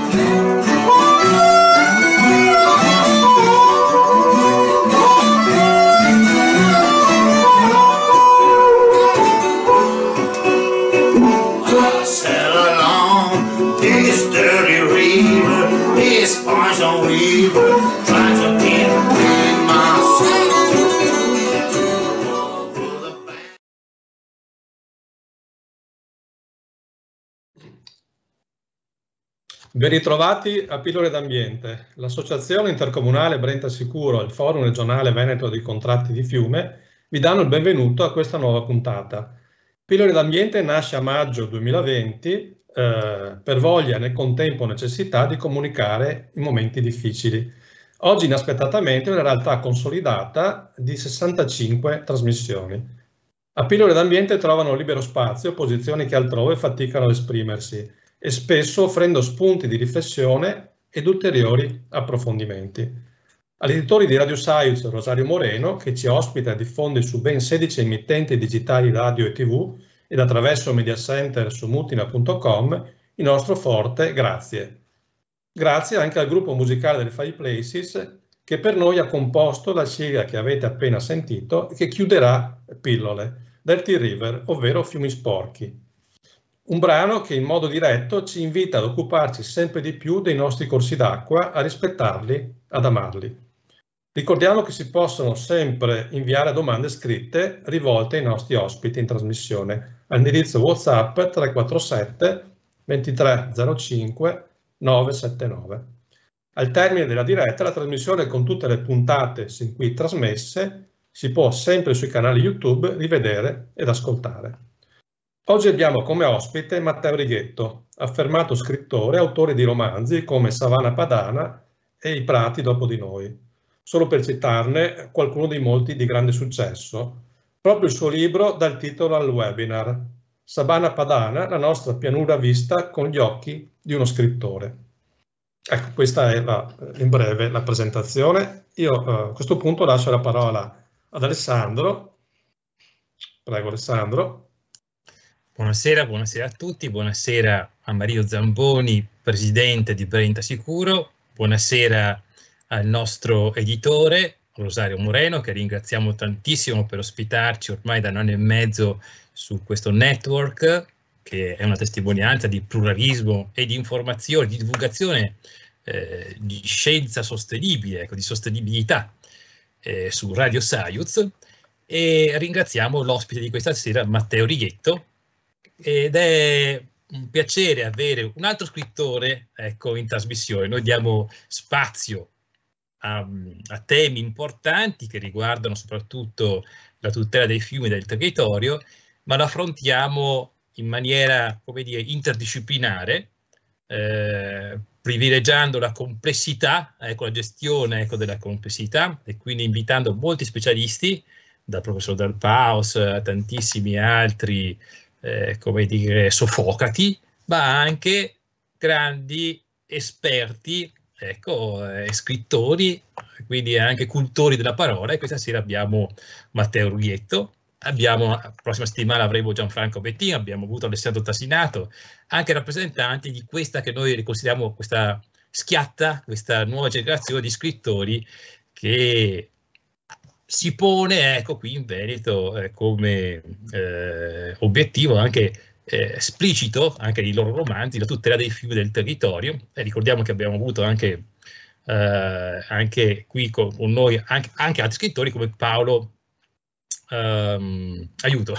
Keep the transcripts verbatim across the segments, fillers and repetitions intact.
Ben ritrovati a Pillole d'Ambiente. L'Associazione Intercomunale Brenta Sicuro e il Forum Regionale Veneto dei Contratti di Fiume vi danno il benvenuto a questa nuova puntata. Pillole d'Ambiente nasce a maggio duemilaventi eh, per voglia e nel contempo necessità di comunicare in momenti difficili. Oggi inaspettatamente è una realtà consolidata di sessantacinque trasmissioni. A Pillole d'Ambiente trovano libero spazio posizioni che altrove faticano ad esprimersi e spesso offrendo spunti di riflessione ed ulteriori approfondimenti. Agli editori di Radio Saiuz, Rosario Moreno, che ci ospita e diffonde su ben sedici emittenti digitali radio e tv ed attraverso Media Center su mutina punto com, il nostro forte grazie. Grazie anche al gruppo musicale delle Five Places che per noi ha composto la sigla che avete appena sentito e che chiuderà Pillole, Dirty River, ovvero Fiumi Sporchi. Un brano che in modo diretto ci invita ad occuparci sempre di più dei nostri corsi d'acqua, a rispettarli, ad amarli. Ricordiamo che si possono sempre inviare domande scritte rivolte ai nostri ospiti in trasmissione all'indirizzo WhatsApp tre quattro sette ventitré zero cinque nove sette nove. Al termine della diretta la trasmissione con tutte le puntate sin qui trasmesse si può sempre sui canali YouTube rivedere ed ascoltare. Oggi abbiamo come ospite Matteo Righetto, affermato scrittore, autore di romanzi come Savana Padana e I prati dopo di noi, solo per citarne qualcuno dei molti di grande successo. Proprio il suo libro dà il titolo al webinar, Savana Padana, la nostra pianura vista con gli occhi di uno scrittore. Ecco, questa è la, in breve la presentazione. Io eh, a questo punto lascio la parola ad Alessandro. Prego Alessandro. Buonasera, buonasera a tutti, buonasera a Mario Zamboni, presidente di Brenta Sicuro, buonasera al nostro editore Rosario Moreno, che ringraziamo tantissimo per ospitarci ormai da un anno e mezzo su questo network, che è una testimonianza di pluralismo e di informazione, di divulgazione eh, di scienza sostenibile, ecco, di sostenibilità eh, su Radio Saiuz, e ringraziamo l'ospite di questa sera, Matteo Righetto. Ed è un piacere avere un altro scrittore, ecco, in trasmissione. Noi diamo spazio a, a temi importanti che riguardano soprattutto la tutela dei fiumi e del territorio, ma lo affrontiamo in maniera, come dire, interdisciplinare, eh, privilegiando la complessità, ecco, la gestione, ecco, della complessità, e quindi invitando molti specialisti, dal professor Dal Paus a tantissimi altri Eh, come dire, soffocati, ma anche grandi esperti, ecco, eh, scrittori, quindi anche cultori della parola. E questa sera abbiamo Matteo Righetto, abbiamo, la prossima settimana avremo Gianfranco Bettino, abbiamo avuto Alessandro Tassinato, anche rappresentanti di questa che noi consideriamo questa schiatta, questa nuova generazione di scrittori che si pone, ecco, qui in Veneto eh, come eh, obiettivo anche eh, esplicito, anche nei loro romanzi, la tutela dei fiumi del territorio. E ricordiamo che abbiamo avuto anche, eh, anche qui con, con noi anche, anche altri scrittori come Paolo, ehm, aiuto,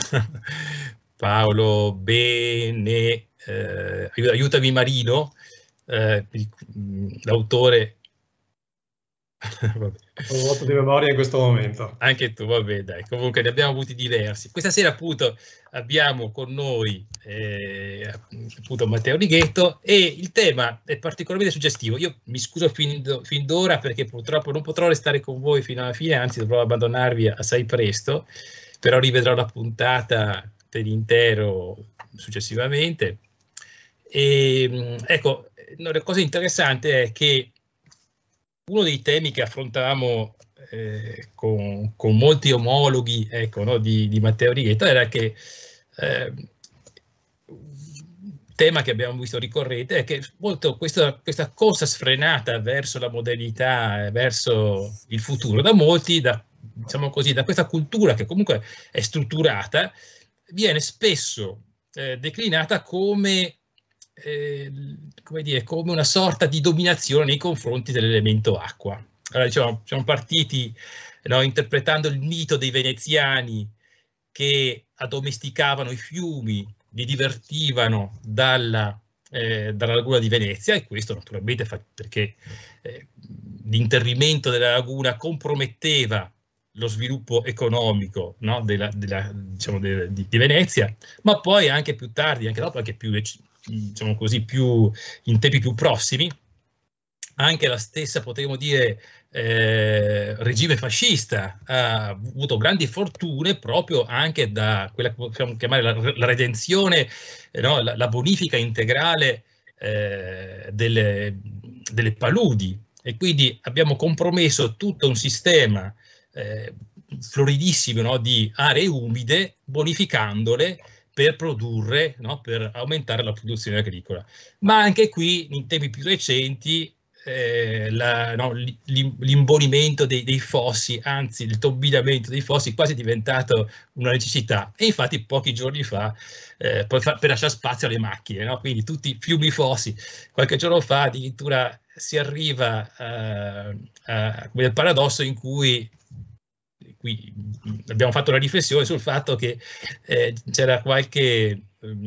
Paolo Bene, eh, aiutami Marino, eh, l'autore. Ho un vuoto di memoria in questo momento. Anche tu, vabbè, dai, comunque ne abbiamo avuti diversi. Questa sera appunto abbiamo con noi eh, appunto Matteo Righetto, e il tema è particolarmente suggestivo. Io mi scuso fin, fin d'ora perché purtroppo non potrò restare con voi fino alla fine, anzi dovrò abbandonarvi assai presto, però rivedrò la puntata dell'intero successivamente. E ecco, la cosa interessante è che uno dei temi che affrontavamo eh, con, con molti omologhi, ecco, no, di, di Matteo Righetto era che eh, tema che abbiamo visto ricorrente è che molto questa, questa corsa sfrenata verso la modernità, verso il futuro, da molti, da, diciamo così, da questa cultura che comunque è strutturata, viene spesso eh, declinata come, eh, come dire, come una sorta di dominazione nei confronti dell'elemento acqua. Allora, diciamo, siamo partiti, no, interpretando il mito dei veneziani che addomesticavano i fiumi, li divertivano dalla, eh, dalla laguna di Venezia, e questo naturalmente fa, perché eh, l'interrimento della laguna comprometteva lo sviluppo economico, no, della, della, diciamo, de, di, di Venezia, ma poi anche più tardi, anche dopo, anche più, diciamo così, più in tempi più prossimi, anche la stessa, potremmo dire, eh, regime fascista ha avuto grandi fortune proprio anche da quella che possiamo chiamare la, la redenzione, eh, no? la, la bonifica integrale eh, delle, delle paludi, e quindi abbiamo compromesso tutto un sistema eh, floridissimo, no? di aree umide, bonificandole per produrre, no? per aumentare la produzione agricola. Ma anche qui, in tempi più recenti, Eh, la, no, l'imbonimento dei, dei fossi, anzi il tombinamento dei fossi, quasi è diventato una necessità, e infatti pochi giorni fa eh, per, per lasciare spazio alle macchine, no? Quindi tutti i fiumi fossi, qualche giorno fa addirittura si arriva a, a quel paradosso in cui qui abbiamo fatto una riflessione sul fatto che eh, c'era qualche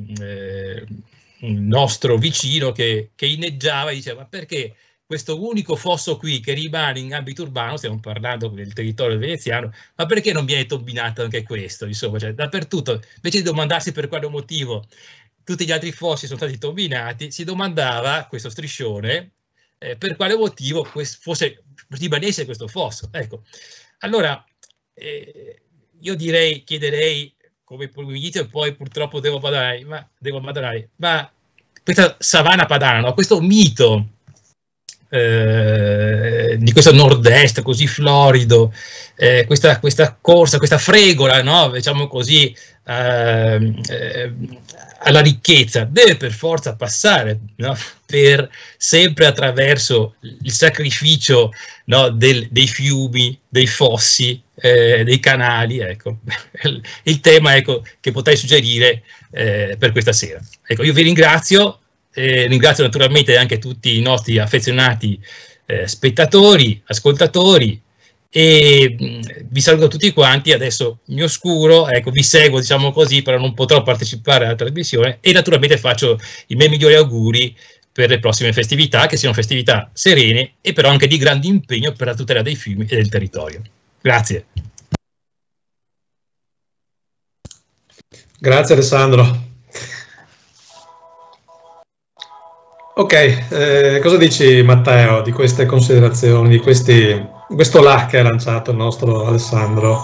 eh, nostro vicino che, che inneggiava e diceva: ma perché questo unico fosso qui che rimane in ambito urbano, stiamo parlando del territorio veneziano, ma perché non viene tombinato anche questo? Insomma, cioè, dappertutto, invece di domandarsi per quale motivo tutti gli altri fossi sono stati tombinati, si domandava, questo striscione, eh, per quale motivo fosse, rimanesse questo fosso. Ecco, allora eh, io direi, chiederei, come mi dite, e poi purtroppo devo abbandonare, ma, devo abbandonare, ma questa savana padana, no? Questo mito eh, di questo nord-est così florido, eh, questa, questa corsa, questa fregola, no? Diciamo così, eh, eh, alla ricchezza, deve per forza passare, no? per sempre attraverso il sacrificio, no? Del, dei fiumi, dei fossi, eh, dei canali. Ecco, il tema, ecco, che potrei suggerire eh, per questa sera. Ecco, io vi ringrazio. Eh, ringrazio naturalmente anche tutti i nostri affezionati eh, spettatori, ascoltatori, e mh, vi saluto tutti quanti. Adesso mi oscuro, ecco, vi seguo, diciamo così, però non potrò partecipare alla trasmissione, e naturalmente faccio i miei migliori auguri per le prossime festività, che siano festività serene e però anche di grande impegno per la tutela dei fiumi e del territorio. Grazie. Grazie Alessandro. Ok, eh, cosa dici Matteo di queste considerazioni, di questi, questo là che ha lanciato il nostro Alessandro?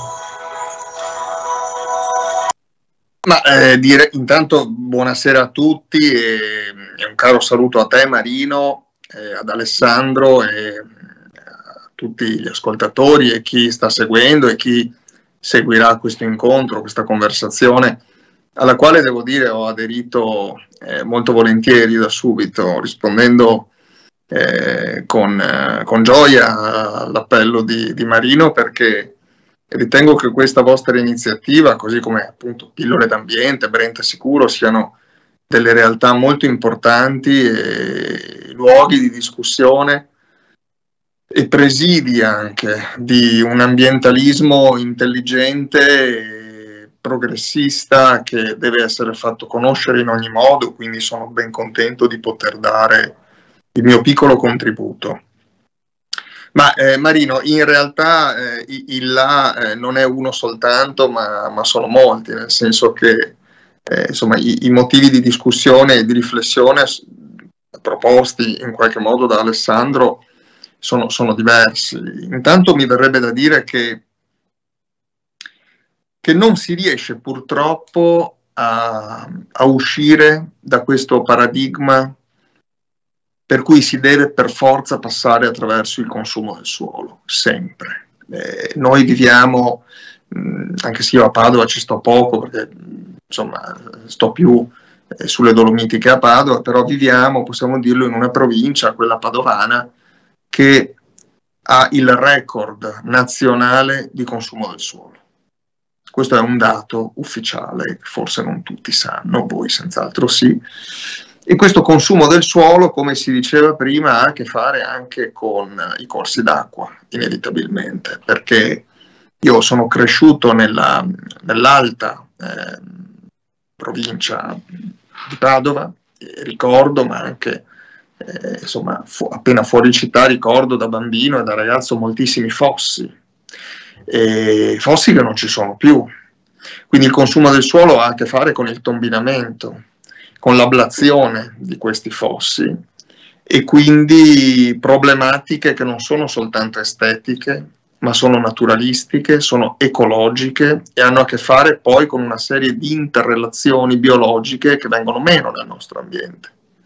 Ma eh, dire, intanto buonasera a tutti e, e un caro saluto a te Marino, eh, ad Alessandro e a tutti gli ascoltatori e chi sta seguendo e chi seguirà questo incontro, questa conversazione, alla quale devo dire ho aderito eh, molto volentieri da subito, rispondendo eh, con, eh, con gioia all'appello di, di Marino, perché ritengo che questa vostra iniziativa, così come appunto Pillole d'Ambiente, Brenta Sicuro, siano delle realtà molto importanti e luoghi di discussione e presidi anche di un ambientalismo intelligente e progressista che deve essere fatto conoscere in ogni modo, quindi sono ben contento di poter dare il mio piccolo contributo. Ma eh, Marino, in realtà eh, il là eh, non è uno soltanto, ma, ma sono molti, nel senso che eh, insomma, i, i motivi di discussione e di riflessione proposti in qualche modo da Alessandro sono, sono diversi. Intanto mi verrebbe da dire che che non si riesce purtroppo a, a uscire da questo paradigma per cui si deve per forza passare attraverso il consumo del suolo, sempre. Eh, noi viviamo, mh, anche se io a Padova ci sto poco, perché insomma sto più eh, sulle Dolomitiche a Padova, però viviamo, possiamo dirlo, in una provincia, quella padovana, che ha il record nazionale di consumo del suolo. Questo è un dato ufficiale, forse non tutti sanno, voi senz'altro sì. E questo consumo del suolo, come si diceva prima, ha a che fare anche con i corsi d'acqua, inevitabilmente, perché io sono cresciuto nella, nell'alta eh, provincia di Padova, eh, ricordo, ma anche eh, insomma, fu, appena fuori città, ricordo da bambino e da ragazzo moltissimi fossi, e fossi che non ci sono più. Quindi il consumo del suolo ha a che fare con il tombinamento, con l'ablazione di questi fossi, e quindi problematiche che non sono soltanto estetiche, ma sono naturalistiche, sono ecologiche e hanno a che fare poi con una serie di interrelazioni biologiche che vengono meno nel nostro ambiente.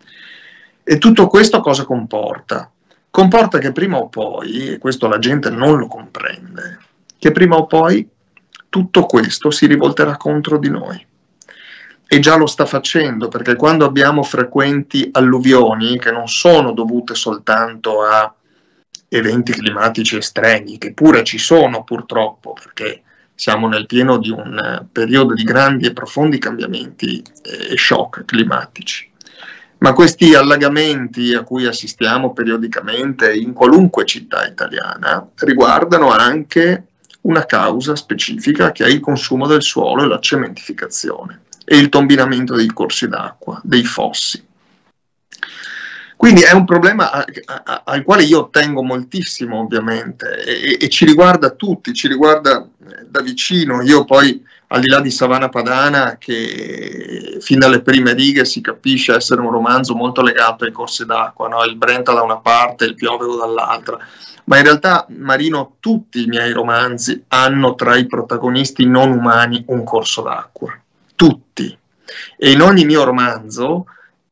E tutto questo cosa comporta? Comporta che prima o poi, e questo la gente non lo comprende, che prima o poi tutto questo si rivolterà contro di noi. E già lo sta facendo, perché quando abbiamo frequenti alluvioni che non sono dovute soltanto a eventi climatici estremi, che pure ci sono purtroppo, perché siamo nel pieno di un periodo di grandi e profondi cambiamenti e shock climatici. Ma questi allagamenti a cui assistiamo periodicamente in qualunque città italiana riguardano anche una causa specifica, che è il consumo del suolo e la cementificazione e il tombinamento dei corsi d'acqua, dei fossi. Quindi è un problema a, a, al quale io tengo moltissimo, ovviamente, e, e ci riguarda tutti, ci riguarda da vicino. Io poi, al di là di Savana Padana, che fin dalle prime righe si capisce essere un romanzo molto legato ai corsi d'acqua, no? Il Brenta da una parte, il Piovero dall'altra, ma in realtà, Marino, tutti i miei romanzi hanno tra i protagonisti non umani un corso d'acqua, tutti. E in ogni mio romanzo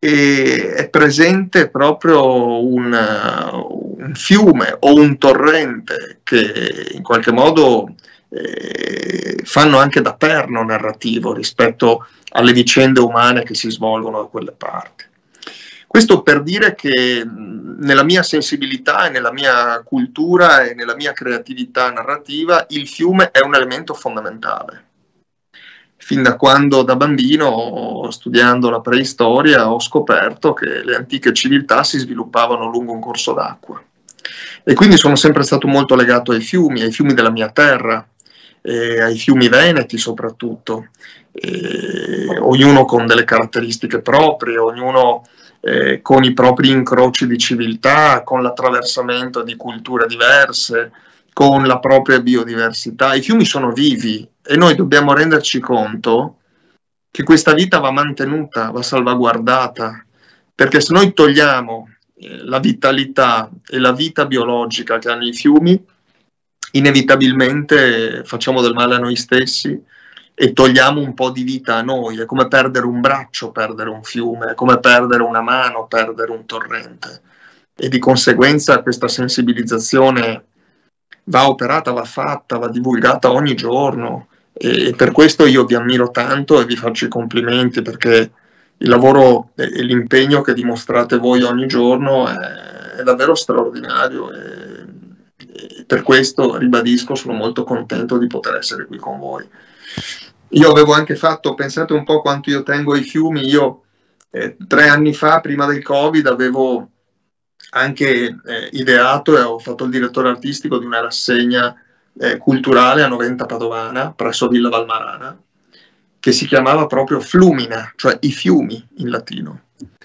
e è presente proprio un, un fiume o un torrente che in qualche modo eh, fanno anche da perno narrativo rispetto alle vicende umane che si svolgono da quelle parti. Questo per dire che nella mia sensibilità e nella mia cultura e nella mia creatività narrativa il fiume è un elemento fondamentale. Fin da quando da bambino, studiando la preistoria, ho scoperto che le antiche civiltà si sviluppavano lungo un corso d'acqua. E quindi sono sempre stato molto legato ai fiumi, ai fiumi della mia terra, eh, ai fiumi veneti soprattutto, eh, ognuno con delle caratteristiche proprie, ognuno eh, con i propri incroci di civiltà, con l'attraversamento di culture diverse, con la propria biodiversità. I fiumi sono vivi e noi dobbiamo renderci conto che questa vita va mantenuta, va salvaguardata, perché se noi togliamo eh, la vitalità e la vita biologica che hanno i fiumi, inevitabilmente facciamo del male a noi stessi e togliamo un po' di vita a noi. È come perdere un braccio, perdere un fiume, è come perdere una mano, perdere un torrente. E di conseguenza questa sensibilizzazione va operata, va fatta, va divulgata ogni giorno, e per questo io vi ammiro tanto e vi faccio i complimenti, perché il lavoro e l'impegno che dimostrate voi ogni giorno è, è davvero straordinario, e, e per questo ribadisco, sono molto contento di poter essere qui con voi. Io avevo anche fatto, pensate un po' quanto io tengo ai fiumi, io eh, tre anni fa, prima del Covid, avevo anche eh, ideato e ho fatto il direttore artistico di una rassegna eh, culturale a Noventa Padovana, presso Villa Valmarana, che si chiamava proprio Flumina, cioè i fiumi in latino.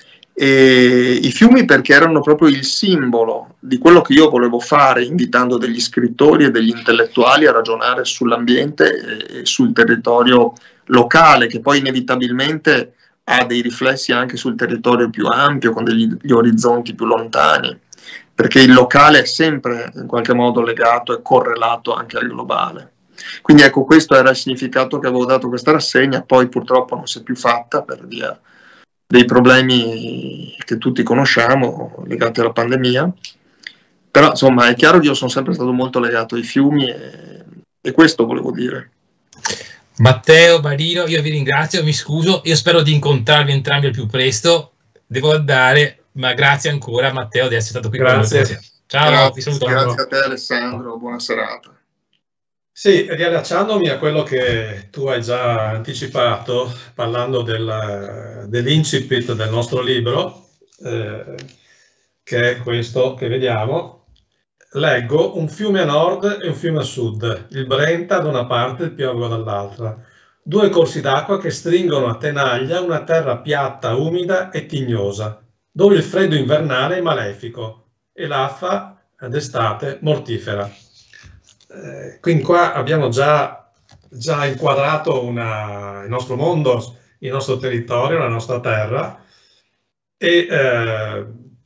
E i fiumi perché erano proprio il simbolo di quello che io volevo fare, invitando degli scrittori e degli intellettuali a ragionare sull'ambiente e, e sul territorio locale, che poi inevitabilmente ha dei riflessi anche sul territorio più ampio, con degli gli orizzonti più lontani, perché il locale è sempre in qualche modo legato e correlato anche al globale. Quindi ecco, questo era il significato che avevo dato a questa rassegna, poi purtroppo non si è più fatta per via dei problemi che tutti conosciamo legati alla pandemia, però insomma è chiaro che io sono sempre stato molto legato ai fiumi e, e questo volevo dire. Matteo, Marino, io vi ringrazio, mi scuso, io spero di incontrarvi entrambi al più presto, devo andare, ma grazie ancora Matteo di essere stato qui Grazie. con noi. Ciao, Grazie, ti saluto. grazie a te Alessandro, buona serata. Sì, riallacciandomi a quello che tu hai già anticipato, parlando del, dell'incipit del nostro libro, eh, che è questo che vediamo, leggo un fiume a nord e un fiume a sud, il Brenta da una parte e il Piombro dall'altra, due corsi d'acqua che stringono a tenaglia una terra piatta, umida e tignosa, dove il freddo invernale è malefico e l'affa d'estate mortifera. Eh, quindi qua abbiamo già, già inquadrato una, il nostro mondo, il nostro territorio, la nostra terra e eh,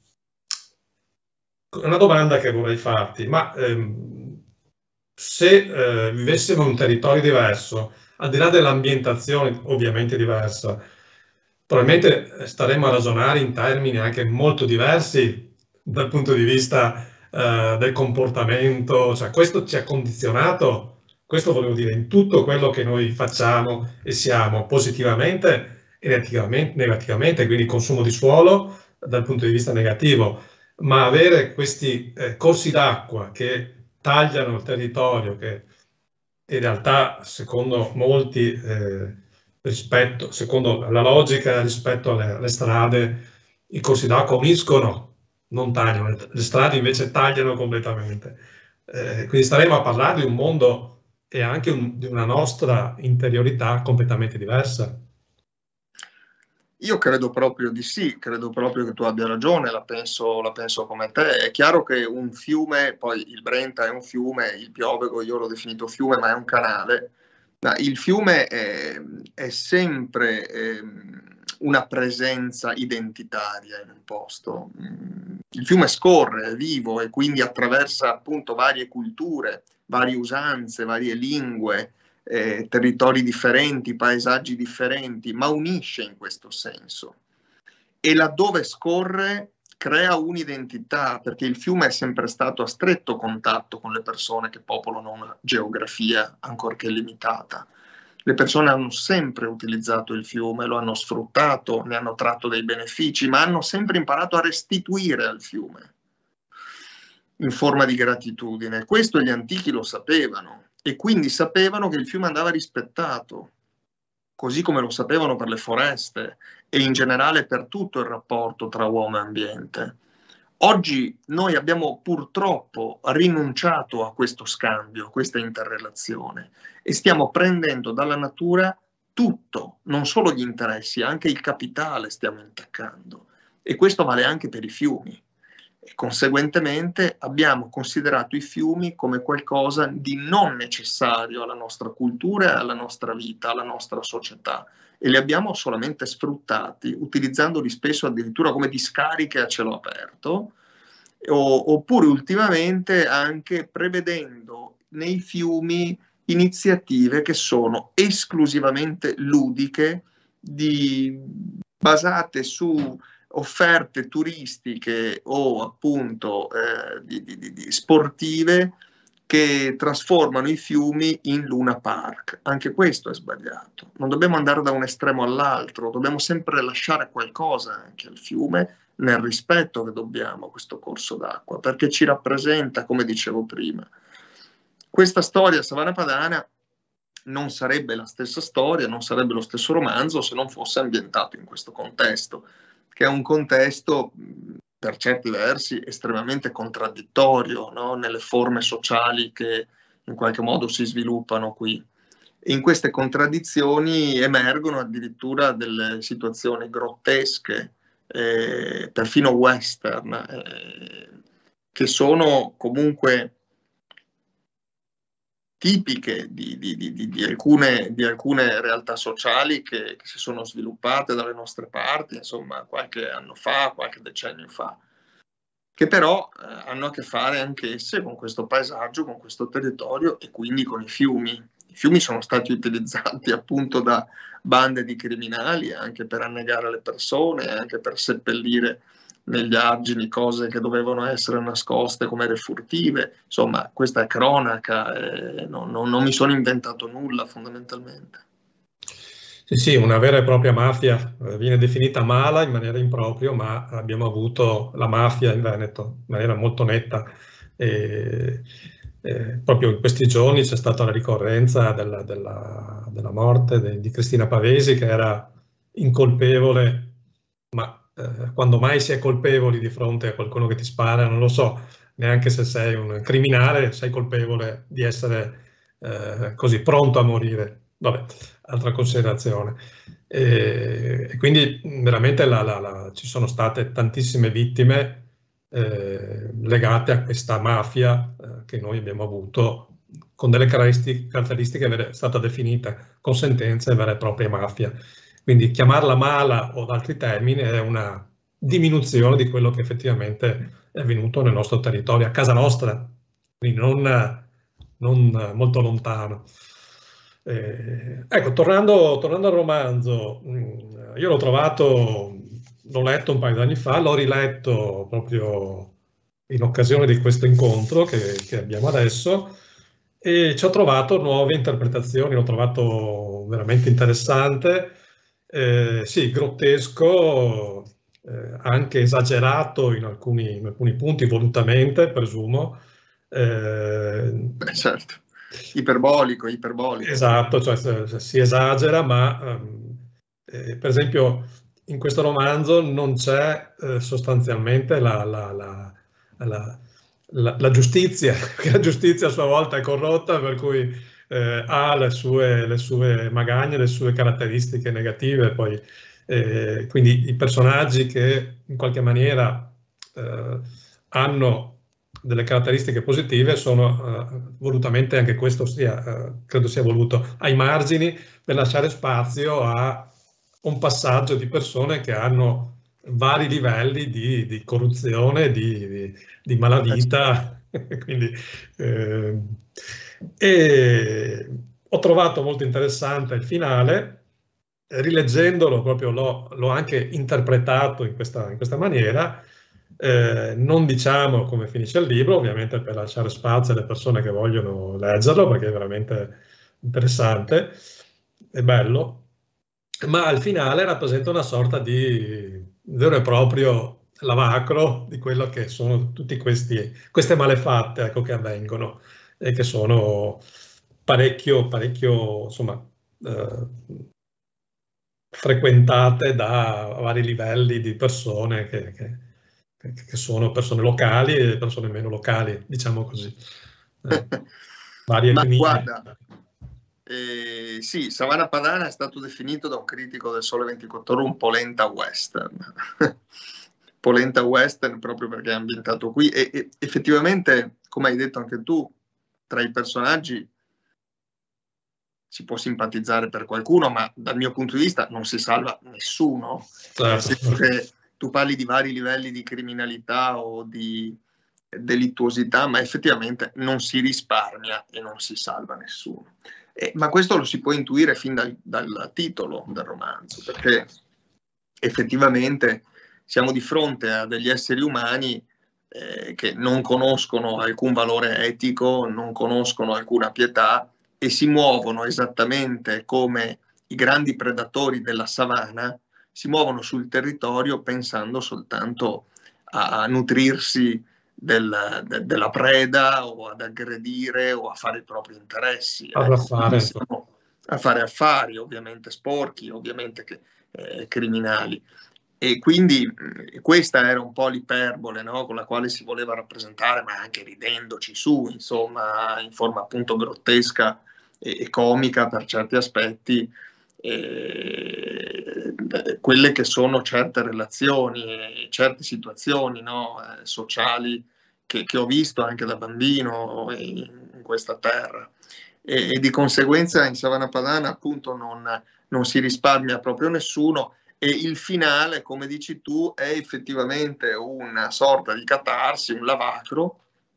una domanda che vorrei farti, ma ehm, se eh, vivessimo in un territorio diverso, al di là dell'ambientazione ovviamente diversa, probabilmente staremmo a ragionare in termini anche molto diversi dal punto di vista eh, del comportamento, cioè questo ci ha condizionato, questo volevo dire, in tutto quello che noi facciamo e siamo, positivamente e negativamente, negativamente, quindi consumo di suolo dal punto di vista negativo, ma avere questi eh, corsi d'acqua che tagliano il territorio, che in realtà secondo molti, eh, rispetto, secondo la logica rispetto alle, alle strade, i corsi d'acqua uniscono, non tagliano, le strade invece tagliano completamente. Eh, quindi staremo a parlare di un mondo e anche un, di una nostra interiorità completamente diversa. Io credo proprio di sì, credo proprio che tu abbia ragione, la penso, la penso come te. È chiaro che un fiume, poi il Brenta è un fiume, il Piovego io l'ho definito fiume, ma è un canale. Ma il fiume è, è sempre eh, una presenza identitaria in un posto. Il fiume scorre, è vivo e quindi attraversa appunto varie culture, varie usanze, varie lingue. Eh, territori differenti, paesaggi differenti, ma unisce in questo senso. E laddove scorre crea un'identità, perché il fiume è sempre stato a stretto contatto con le persone che popolano una geografia, ancorché limitata. Le persone hanno sempre utilizzato il fiume, lo hanno sfruttato, ne hanno tratto dei benefici, ma hanno sempre imparato a restituire al fiume in forma di gratitudine. Questo gli antichi lo sapevano. E quindi sapevano che il fiume andava rispettato, così come lo sapevano per le foreste e in generale per tutto il rapporto tra uomo e ambiente. Oggi noi abbiamo purtroppo rinunciato a questo scambio, a questa interrelazione e stiamo prendendo dalla natura tutto, non solo gli interessi, anche il capitale stiamo intaccando. E questo vale anche per i fiumi. E conseguentemente abbiamo considerato i fiumi come qualcosa di non necessario alla nostra cultura, alla nostra vita, alla nostra società e li abbiamo solamente sfruttati, utilizzandoli spesso addirittura come discariche a cielo aperto, o, oppure ultimamente anche prevedendo nei fiumi iniziative che sono esclusivamente ludiche, di, basate su offerte turistiche o appunto eh, di, di, di sportive che trasformano i fiumi in Luna Park. Anche questo è sbagliato. Non dobbiamo andare da un estremo all'altro, dobbiamo sempre lasciare qualcosa anche al fiume nel rispetto che dobbiamo a questo corso d'acqua, perché ci rappresenta, come dicevo prima. Questa storia Savana Padana non sarebbe la stessa storia, non sarebbe lo stesso romanzo se non fosse ambientato in questo contesto, che è un contesto per certi versi estremamente contraddittorio, no? Nelle forme sociali che in qualche modo si sviluppano qui. E in queste contraddizioni emergono addirittura delle situazioni grottesche, eh, perfino western, eh, che sono comunque tipiche di, di, di, di, alcune, di alcune realtà sociali che, che si sono sviluppate dalle nostre parti, insomma, qualche anno fa, qualche decennio fa, che però eh, hanno a che fare anch'esse con questo paesaggio, con questo territorio e quindi con i fiumi. I fiumi sono stati utilizzati appunto da bande di criminali anche per annegare le persone, anche per seppellire negli argini cose che dovevano essere nascoste come le furtive. Insomma, questa è cronaca, e non, non, non mi sono inventato nulla fondamentalmente. Sì, sì, una vera e propria mafia, eh, viene definita mala in maniera impropria, ma abbiamo avuto la mafia in Veneto in maniera molto netta. E, eh, proprio in questi giorni c'è stata la ricorrenza della, della, della morte de, di Cristina Pavesi, che era incolpevole, ma eh, quando mai si è colpevoli di fronte a qualcuno che ti spara, non lo so, neanche se sei un criminale, sei colpevole di essere eh, così pronto a morire. Vabbè, altra considerazione. E, e quindi veramente la, la, la, ci sono state tantissime vittime eh, legate a questa mafia eh, che noi abbiamo avuto, con delle caratteristiche, caratteristiche è stata definita con sentenze vera e propria mafia. Quindi chiamarla mala o ad altri termini è una diminuzione di quello che effettivamente è avvenuto nel nostro territorio, a casa nostra, quindi non, non molto lontano. Eh, ecco, tornando, tornando al romanzo, io l'ho trovato, l'ho letto un paio di anni fa, l'ho riletto proprio in occasione di questo incontro che, che abbiamo adesso, e ci ho trovato nuove interpretazioni, l'ho trovato veramente interessante, eh, sì, grottesco, eh, anche esagerato in alcuni, in alcuni punti, volutamente, presumo. Eh, Beh, certo. Iperbolico, iperbolico. Esatto, cioè si esagera, ma um, eh, per esempio in questo romanzo non c'è eh, sostanzialmente la, la, la, la, la, la giustizia, che la giustizia a sua volta è corrotta, per cui eh, ha le sue, le sue magagne, le sue caratteristiche negative, poi, eh, quindi i personaggi che in qualche maniera eh, hanno delle caratteristiche positive sono uh, volutamente, anche questo sia, uh, credo sia voluto, ai margini, per lasciare spazio a un passaggio di persone che hanno vari livelli di, di corruzione, di, di, di malavita. Quindi, eh, e ho trovato molto interessante il finale, rileggendolo proprio l'ho anche interpretato in questa, in questa maniera. Eh, non diciamo come finisce il libro, ovviamente per lasciare spazio alle persone che vogliono leggerlo, perché è veramente interessante e bello, ma al finale rappresenta una sorta di vero e proprio lavacro di quello che sono tutte queste malefatte, ecco, che avvengono e che sono parecchio, parecchio insomma, eh, frequentate da vari livelli di persone che, che che sono persone locali e persone meno locali, diciamo così. Eh, varie Ma etnie. guarda, eh, sì, Savana Padana è stato definito da un critico del Sole ventiquattro Ore un polenta western. Polenta western proprio perché è ambientato qui e, e effettivamente, come hai detto anche tu, tra i personaggi si può simpatizzare per qualcuno, ma dal mio punto di vista non si salva nessuno. Certo. Nel senso che tu parli di vari livelli di criminalità o di delittuosità, ma effettivamente non si risparmia e non si salva nessuno. Eh, ma questo lo si può intuire fin dal, dal titolo del romanzo, perché effettivamente siamo di fronte a degli esseri umani eh, che non conoscono alcun valore etico, non conoscono alcuna pietà e si muovono esattamente come i grandi predatori della savana, si muovono sul territorio pensando soltanto a, a nutrirsi del, de, della preda o ad aggredire o a fare i propri interessi. Ecco. Affare. Siamo a fare affari, ovviamente sporchi, ovviamente che, eh, criminali. E quindi mh, questa era un po' l'iperbole, no? Con la quale si voleva rappresentare, ma anche ridendoci su, insomma, in forma appunto grottesca e, e comica per certi aspetti, eh, quelle che sono certe relazioni e certe situazioni, no? eh, sociali che, che ho visto anche da bambino in, in questa terra. E, e di conseguenza in Savana Padana appunto non, non si risparmia proprio nessuno. E il finale, come dici tu, è effettivamente una sorta di catarsi, un lavacro,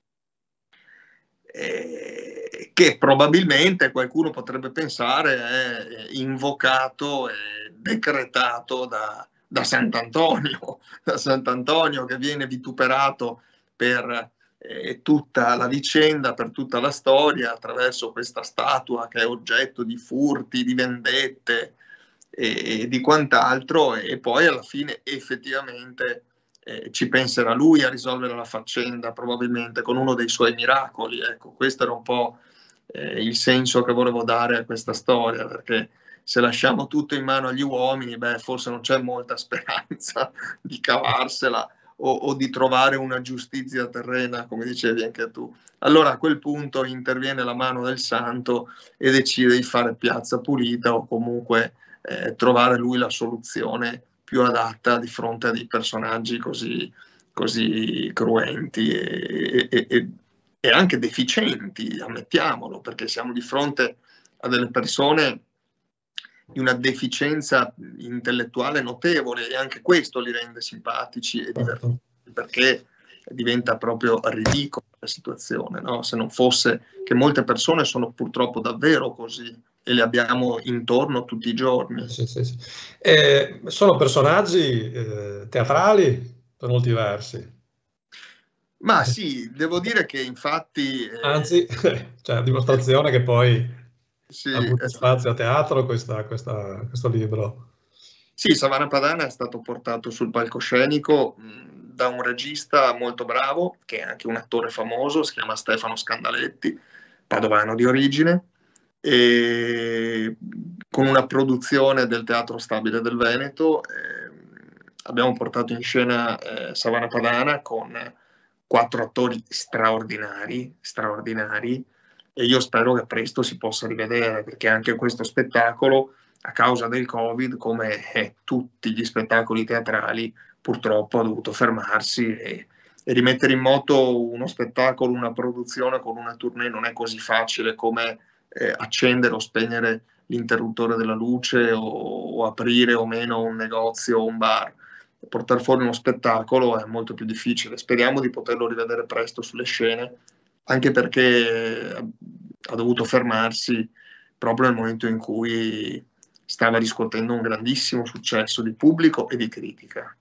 eh, che probabilmente qualcuno potrebbe pensare è invocato e decretato da, da Sant'Antonio, da Sant'Antonio che viene vituperato per eh, tutta la vicenda, per tutta la storia, attraverso questa statua che è oggetto di furti, di vendette e, e di quant'altro, e poi alla fine effettivamente eh, ci penserà lui a risolvere la faccenda, probabilmente con uno dei suoi miracoli. Ecco, questo era un po' eh, il senso che volevo dare a questa storia, perché se lasciamo tutto in mano agli uomini, beh, forse non c'è molta speranza di cavarsela o, o di trovare una giustizia terrena, come dicevi anche tu. Allora a quel punto interviene la mano del santo e decide di fare piazza pulita, o comunque eh, trovare lui la soluzione più adatta di fronte a dei personaggi così, così cruenti e, e, e, e anche deficienti, ammettiamolo, perché siamo di fronte a delle persone di una deficienza intellettuale notevole, e anche questo li rende simpatici e divertenti, perché diventa proprio ridicola la situazione, no? Se non fosse che molte persone sono purtroppo davvero così e le abbiamo intorno tutti i giorni. Sì, sì, sì. Eh, sono personaggi eh, teatrali per molti versi. Ma sì, devo dire che infatti... Eh, Anzi, cioè, dimostrazione che poi sì, ha avuto spazio a teatro questa, questa, questo libro. Sì, Savana Padana è stato portato sul palcoscenico mh, da un regista molto bravo, che è anche un attore famoso, si chiama Stefano Scandaletti, padovano di origine, e con una produzione del Teatro Stabile del Veneto eh, abbiamo portato in scena eh, Savana Padana con quattro attori straordinari, straordinari, e io spero che presto si possa rivedere, perché anche questo spettacolo, a causa del Covid, come eh, tutti gli spettacoli teatrali, purtroppo ha dovuto fermarsi, e, e rimettere in moto uno spettacolo, una produzione con una tournée non è così facile come eh, accendere o spegnere l'interruttore della luce, o, o aprire o meno un negozio o un bar. Portare fuori uno spettacolo è molto più difficile. Speriamo di poterlo rivedere presto sulle scene, anche perché ha dovuto fermarsi proprio nel momento in cui stava riscuotendo un grandissimo successo di pubblico e di critica.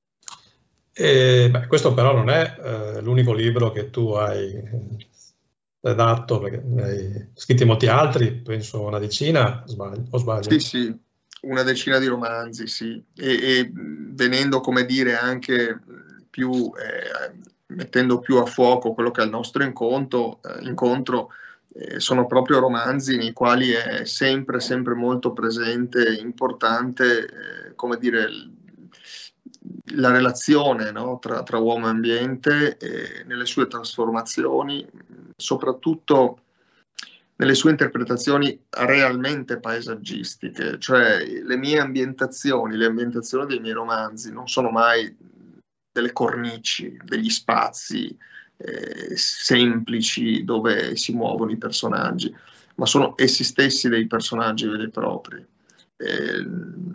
E, beh, questo però non è eh, l'unico libro che tu hai redatto, perché ne hai scritti molti altri, penso una decina, sbaglio, o sbaglio? Sì, sì, una decina di romanzi, sì, e, e venendo, come dire, anche più, eh, mettendo più a fuoco quello che è il nostro incontro, eh, incontro eh, sono proprio romanzi nei quali è sempre, sempre molto presente, importante, eh, come dire, la relazione, no, tra, tra uomo e ambiente, eh, nelle sue trasformazioni, soprattutto nelle sue interpretazioni realmente paesaggistiche. Cioè le mie ambientazioni, le ambientazioni dei miei romanzi non sono mai delle cornici, degli spazi eh, semplici dove si muovono i personaggi, ma sono essi stessi dei personaggi veri e propri. Eh,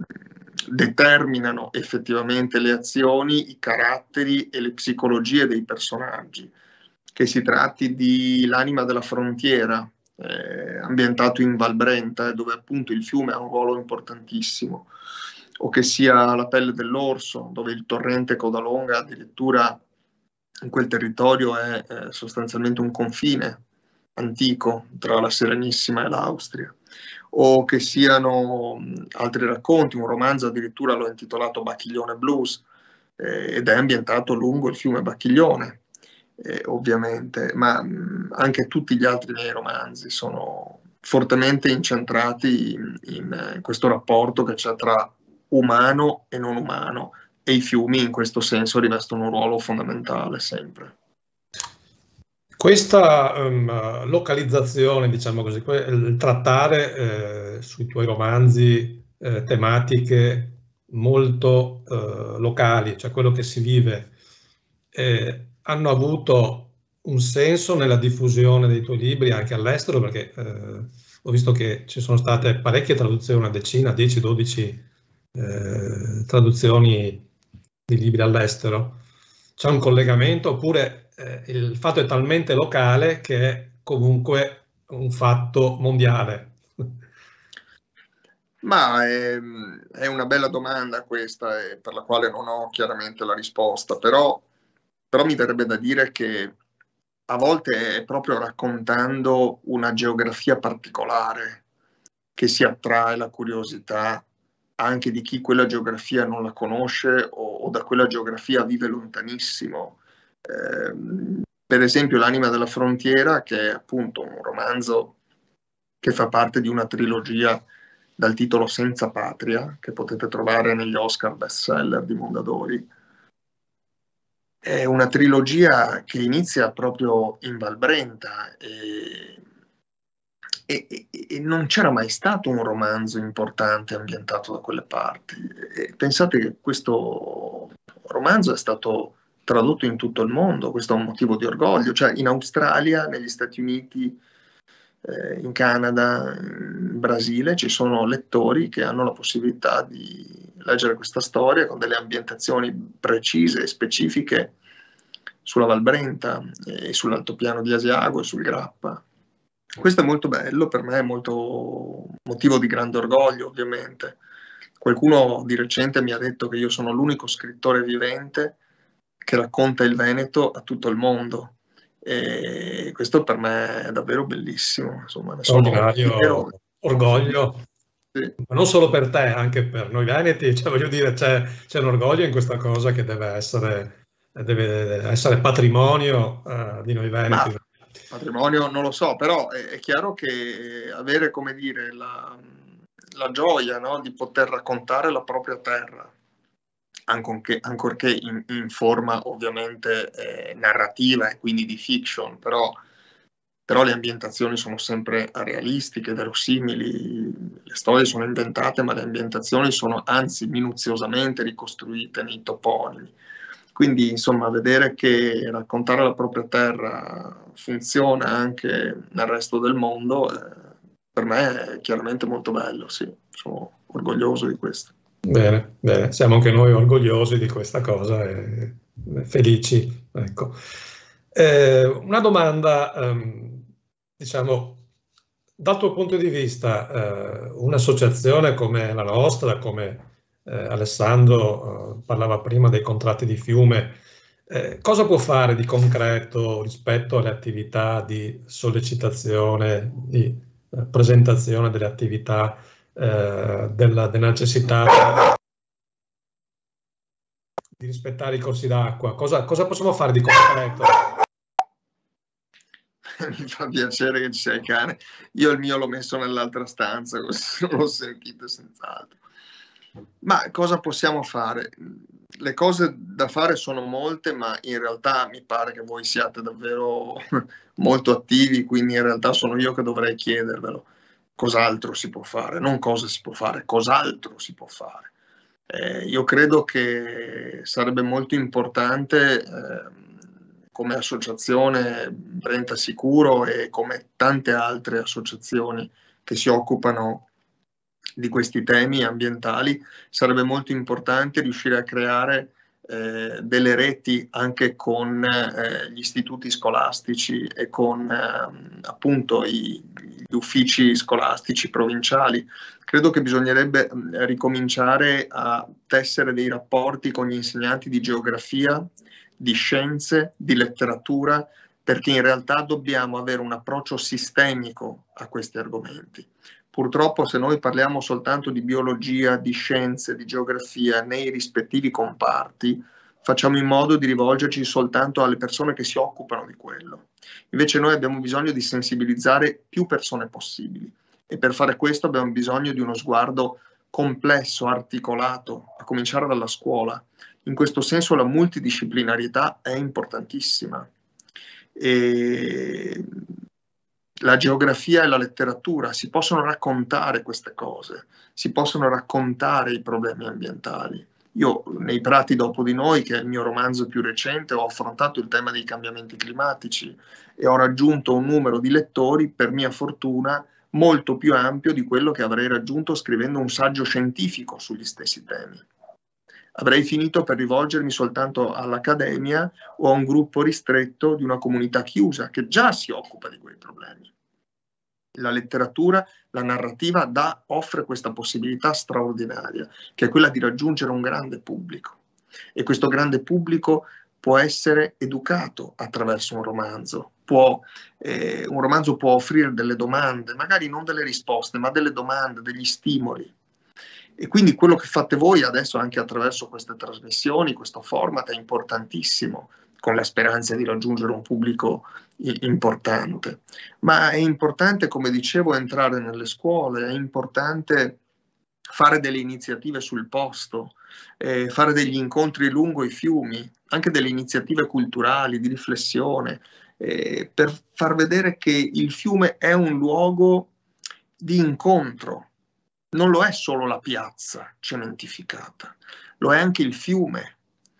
determinano effettivamente le azioni, i caratteri e le psicologie dei personaggi. Che si tratti di L'anima della frontiera, eh, ambientato in Val Brenta, dove appunto il fiume ha un ruolo importantissimo, o che sia La pelle dell'orso, dove il torrente Codalonga addirittura in quel territorio è eh, sostanzialmente un confine antico tra la Serenissima e l'Austria, o che siano mh, altri racconti. Un romanzo addirittura l'ho intitolato Bacchiglione Blues, eh, ed è ambientato lungo il fiume Bacchiglione, eh, ovviamente, ma mh, anche tutti gli altri miei romanzi sono fortemente incentrati in, in, in questo rapporto che c'è tra umano e non umano, e i fiumi in questo senso rivestono un ruolo fondamentale sempre. Questa um, localizzazione, diciamo così, il trattare eh, sui tuoi romanzi eh, tematiche molto eh, locali, cioè quello che si vive, eh, hanno avuto un senso nella diffusione dei tuoi libri anche all'estero, perché eh, ho visto che ci sono state parecchie traduzioni, una decina, dieci, dodici eh, traduzioni di libri all'estero. C'è un collegamento, oppure eh, il fatto è talmente locale che è comunque un fatto mondiale? Ma è, è una bella domanda questa, e per la quale non ho chiaramente la risposta, però, però mi verrebbe da dire che a volte è proprio raccontando una geografia particolare che si attrae la curiosità anche di chi quella geografia non la conosce o, o da quella geografia vive lontanissimo. Eh, per esempio L'anima della frontiera, che è appunto un romanzo che fa parte di una trilogia dal titolo Senza Patria, che potete trovare negli Oscar bestseller di Mondadori. È una trilogia che inizia proprio in Val Brenta e, e, e, e non c'era mai stato un romanzo importante ambientato da quelle parti. E pensate che questo romanzo è stato tradotto in tutto il mondo, questo è un motivo di orgoglio, cioè in Australia, negli Stati Uniti, eh, in Canada, in Brasile ci sono lettori che hanno la possibilità di leggere questa storia con delle ambientazioni precise e specifiche sulla Val Brenta e sull'altopiano di Asiago e sul Grappa. Questo è molto bello, per me è molto motivo di grande orgoglio, ovviamente. Qualcuno di recente mi ha detto che io sono l'unico scrittore vivente che racconta il Veneto a tutto il mondo. E questo per me è davvero bellissimo. Insomma, ne sono Straordinario orgoglio, sì. Ma non solo per te, anche per noi veneti, cioè, voglio dire, c'è, c'è un orgoglio in questa cosa che deve essere, deve essere patrimonio uh, di noi veneti. Ma patrimonio non lo so, però è, è chiaro che avere, come dire, la, la gioia, no, di poter raccontare la propria terra, ancorché, ancorché in, in forma ovviamente eh, narrativa e quindi di fiction, però, però le ambientazioni sono sempre realistiche, verosimili, le storie sono inventate, ma le ambientazioni sono anzi minuziosamente ricostruite nei toponimi. Quindi, insomma, vedere che raccontare la propria terra funziona anche nel resto del mondo, eh, per me è chiaramente molto bello, sì, sono orgoglioso di questo. Bene, bene, siamo anche noi orgogliosi di questa cosa e felici. Ecco. Eh, una domanda, ehm, diciamo, dal tuo punto di vista, eh, un'associazione come la nostra, come eh, Alessandro eh, parlava prima dei contratti di fiume, eh, cosa può fare di concreto rispetto alle attività di sollecitazione, di eh, presentazione delle attività eh, della, della necessità di rispettare i corsi d'acqua? Cosa, cosa possiamo fare di concreto? Mi fa piacere che ci sia il cane. Io il mio l'ho messo nell'altra stanza, così non l'ho sentito senz'altro. Ma cosa possiamo fare? Le cose da fare sono molte, ma in realtà mi pare che voi siate davvero molto attivi, quindi in realtà sono io che dovrei chiedervelo. Cos'altro si può fare? Non cosa si può fare, cos'altro si può fare. Eh, io credo che sarebbe molto importante, eh, come associazione Brenta Sicuro e come tante altre associazioni che si occupano di questi temi ambientali, sarebbe molto importante riuscire a creare eh, delle reti anche con eh, gli istituti scolastici e con eh, appunto i, gli uffici scolastici provinciali. Credo che bisognerebbe eh, ricominciare a tessere dei rapporti con gli insegnanti di geografia, di scienze, di letteratura, perché in realtà dobbiamo avere un approccio sistemico a questi argomenti. Purtroppo se noi parliamo soltanto di biologia, di scienze, di geografia nei rispettivi comparti, facciamo in modo di rivolgerci soltanto alle persone che si occupano di quello. Invece noi abbiamo bisogno di sensibilizzare più persone possibili e per fare questo abbiamo bisogno di uno sguardo complesso, articolato, a cominciare dalla scuola. In questo senso la multidisciplinarietà è importantissima. E la geografia e la letteratura si possono raccontare queste cose, si possono raccontare i problemi ambientali. Io nei Prati dopo di noi, che è il mio romanzo più recente, ho affrontato il tema dei cambiamenti climatici e ho raggiunto un numero di lettori, per mia fortuna, molto più ampio di quello che avrei raggiunto scrivendo un saggio scientifico sugli stessi temi. Avrei finito per rivolgermi soltanto all'accademia o a un gruppo ristretto di una comunità chiusa che già si occupa di quei problemi. La letteratura, la narrativa dà, offre questa possibilità straordinaria, che è quella di raggiungere un grande pubblico. E questo grande pubblico può essere educato attraverso un romanzo. Può, eh, un romanzo può offrire delle domande, magari non delle risposte, ma delle domande, degli stimoli. E quindi quello che fate voi adesso anche attraverso queste trasmissioni, questo format è importantissimo, con la speranza di raggiungere un pubblico importante. Ma è importante, come dicevo, entrare nelle scuole, è importante fare delle iniziative sul posto, eh, fare degli incontri lungo i fiumi, anche delle iniziative culturali, di riflessione, eh, per far vedere che il fiume è un luogo di incontro. Non lo è solo la piazza cementificata, lo è anche il fiume.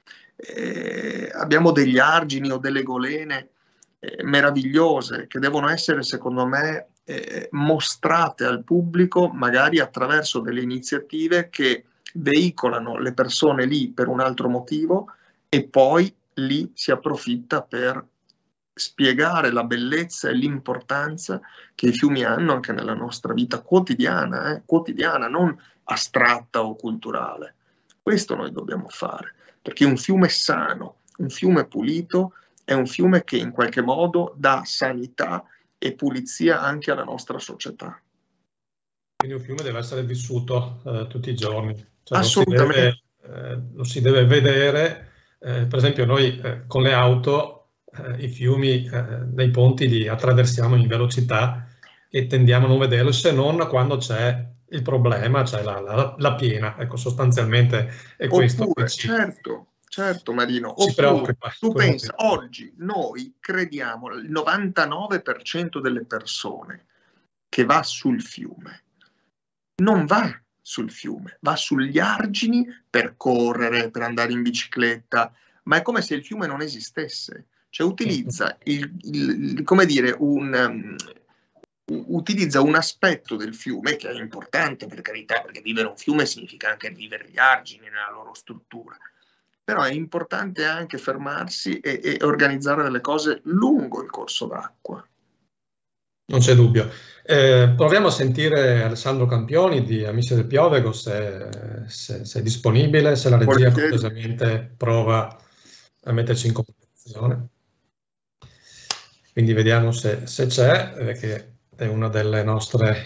Eh, abbiamo degli argini o delle golene eh, meravigliose che devono essere, secondo me, eh, mostrate al pubblico, magari attraverso delle iniziative che veicolano le persone lì per un altro motivo e poi lì si approfitta per spiegare la bellezza e l'importanza che i fiumi hanno anche nella nostra vita quotidiana, eh, quotidiana, non astratta o culturale. Questo noi dobbiamo fare, perché un fiume sano, un fiume pulito, è un fiume che in qualche modo dà sanità e pulizia anche alla nostra società. Quindi un fiume deve essere vissuto eh, tutti i giorni. Cioè, Assolutamente. Lo si deve, eh, lo si deve vedere, eh, per esempio noi eh, con le auto, eh, i fiumi eh, nei ponti li attraversiamo in velocità e tendiamo a non vederlo, se non quando c'è il problema, c'è la, la, la piena. Ecco, sostanzialmente è questo. Oppure, che ci, certo, certo Marino, ci oppure preoccupa. tu pensa, oggi noi crediamo, il novantanove per cento delle persone che va sul fiume non va sul fiume, va sugli argini per correre, per andare in bicicletta, ma è come se il fiume non esistesse. Cioè utilizza, il, il, come dire, un, um, utilizza un aspetto del fiume che è importante, per carità, perché vivere un fiume significa anche vivere gli argini nella loro struttura. Però è importante anche fermarsi e, e organizzare delle cose lungo il corso d'acqua. Non c'è dubbio. Eh, proviamo a sentire Alessandro Campioni di Amici del Piovego, se, se, se è disponibile, se la regia cortesemente prova a metterci in comunicazione. Quindi vediamo se, se c'è, perché è una delle nostre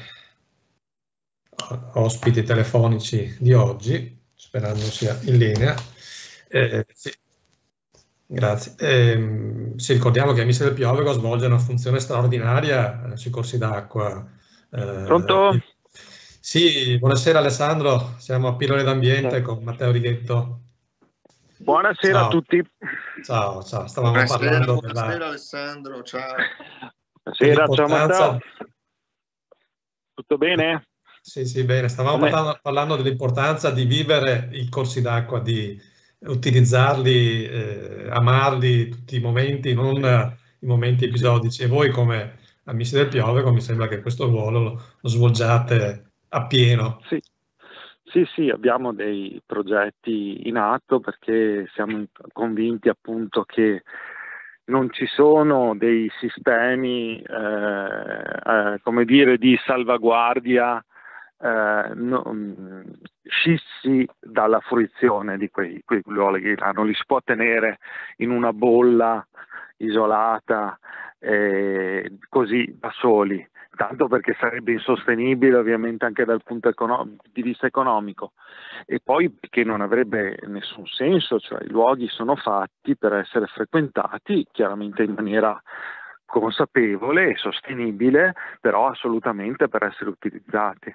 ospiti telefonici di oggi, sperando sia in linea. Eh, sì. Grazie. Eh, sì, ricordiamo che Amici del Piovego svolge una funzione straordinaria eh, sui corsi d'acqua. Eh, Pronto? Sì, buonasera Alessandro, siamo a Pillole d'Ambiente con Matteo Righetto. Buonasera ciao. a tutti. Ciao, ciao. Stavamo Buonasera, parlando buonasera della... Alessandro, ciao. Buonasera, ciao Matteo. Tutto bene? Sì, sì, bene. Stavamo parlando, parlando dell'importanza di vivere i corsi d'acqua, di utilizzarli, eh, amarli tutti i momenti, non eh, i momenti episodici. E voi come Amici del Piovego mi sembra che questo ruolo lo, lo svolgiate appieno. Sì. Sì, sì, abbiamo dei progetti in atto perché siamo convinti appunto che non ci sono dei sistemi, eh, eh, come dire, di salvaguardia eh, no, scissi dalla fruizione di quei, quei luoghi là. Non li si può tenere in una bolla isolata eh, così da soli, tanto perché sarebbe insostenibile ovviamente anche dal punto di vista economico, e poi perché non avrebbe nessun senso. Cioè i luoghi sono fatti per essere frequentati chiaramente in maniera consapevole e sostenibile, però assolutamente per essere utilizzati.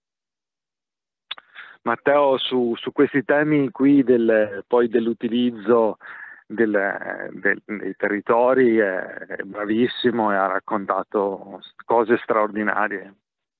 Matteo su, su questi temi qui del, poi dell'utilizzo del, del, dei territori è, è bravissimo e ha raccontato cose straordinarie.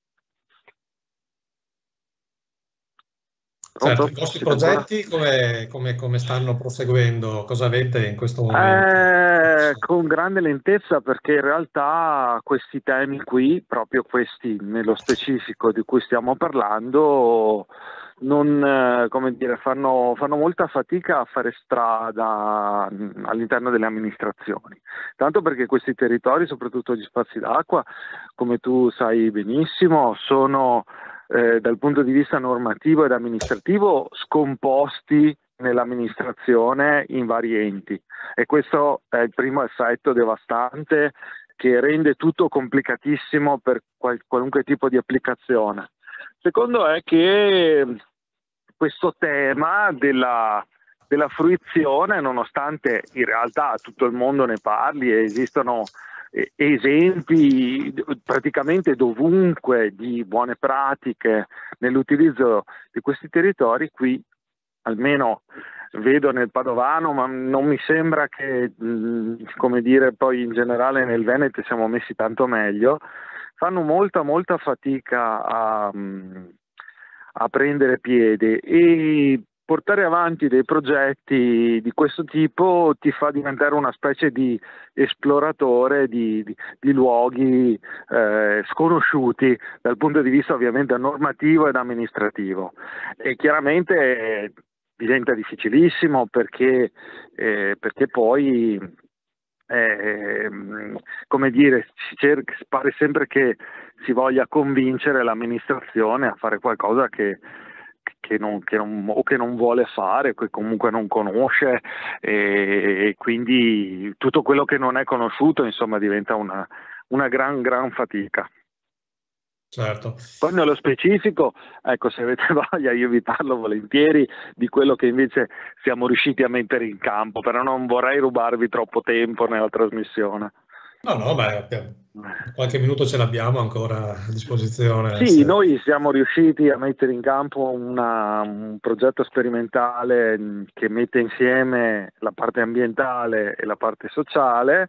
Certo, i vostri progetti come, come, come stanno proseguendo? Cosa avete in questo momento? Eh, con grande lentezza, perché in realtà questi temi qui, proprio questi nello specifico di cui stiamo parlando, non, eh, come dire, fanno, fanno molta fatica a fare strada mh, all'interno delle amministrazioni, tanto perché questi territori, soprattutto gli spazi d'acqua, come tu sai benissimo, sono eh, dal punto di vista normativo ed amministrativo scomposti nell'amministrazione in vari enti, e questo è il primo effetto devastante che rende tutto complicatissimo per qual- qualunque tipo di applicazione. Secondo è che questo tema della, della fruizione, nonostante in realtà tutto il mondo ne parli e esistono eh, esempi praticamente dovunque di buone pratiche nell'utilizzo di questi territori, qui almeno vedo nel Padovano, ma non mi sembra che, mh, come dire, poi in generale nel Veneto siamo messi tanto meglio, fanno molta molta fatica a, a prendere piede, e portare avanti dei progetti di questo tipo ti fa diventare una specie di esploratore di, di, di luoghi eh, sconosciuti dal punto di vista ovviamente normativo ed amministrativo, e chiaramente eh, diventa difficilissimo perché, eh, perché poi Eh, come dire, si cerca, pare sempre che si voglia convincere l'amministrazione a fare qualcosa che, che, non, che non, o che non vuole fare, che comunque non conosce, e quindi tutto quello che non è conosciuto, insomma, diventa una, una gran gran fatica. Certo. Poi nello specifico, ecco, se avete voglia io vi parlo volentieri di quello che invece siamo riusciti a mettere in campo, però non vorrei rubarvi troppo tempo nella trasmissione. No, no, beh, qualche minuto ce l'abbiamo ancora a disposizione. Sì, se... noi siamo riusciti a mettere in campo una, un progetto sperimentale che mette insieme la parte ambientale e la parte sociale,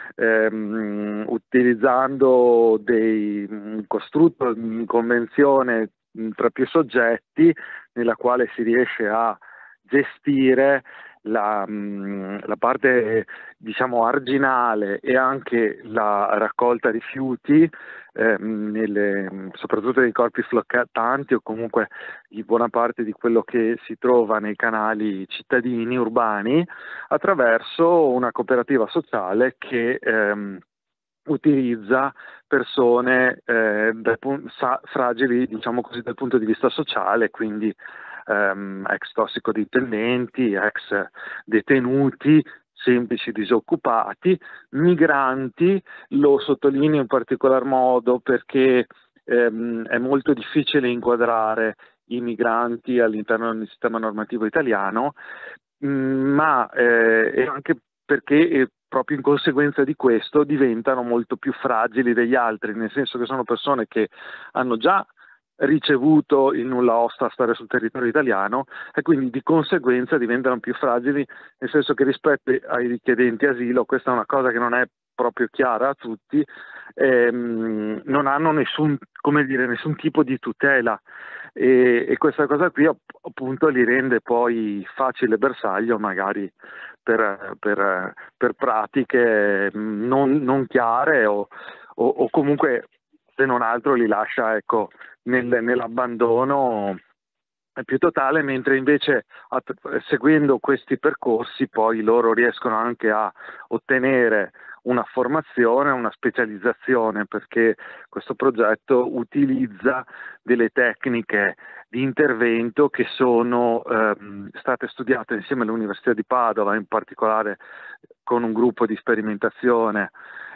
ehm, utilizzando dei, un costrutto in convenzione tra più soggetti, nella quale si riesce a gestire la, la parte, diciamo, arginale e anche la raccolta rifiuti, eh, nelle, soprattutto nei corpi flottanti, o comunque di buona parte di quello che si trova nei canali cittadini urbani, attraverso una cooperativa sociale che ehm, utilizza persone eh, dal, sa, fragili, diciamo così, dal punto di vista sociale, quindi ehm, ex tossicodipendenti, ex detenuti, semplici disoccupati, migranti. Lo sottolineo in particolar modo perché ehm, è molto difficile inquadrare i migranti all'interno del sistema normativo italiano, mh, ma eh, anche perché eh, proprio in conseguenza di questo diventano molto più fragili degli altri, nel senso che sono persone che hanno già ricevuto il nulla osta a stare sul territorio italiano, e quindi di conseguenza diventano più fragili, nel senso che rispetto ai richiedenti asilo, questa è una cosa che non è proprio chiara a tutti, ehm, non hanno nessun, come dire, nessun tipo di tutela, e, e questa cosa qui appunto li rende poi facile bersaglio magari per, per, per pratiche non, non chiare, o, o, o comunque, se non altro, li lascia, ecco, nel, nell'abbandono più totale, mentre invece seguendo questi percorsi poi loro riescono anche a ottenere una formazione, una specializzazione, perché questo progetto utilizza delle tecniche di intervento che sono ehm, state studiate insieme all'Università di Padova, in particolare con un gruppo di sperimentazione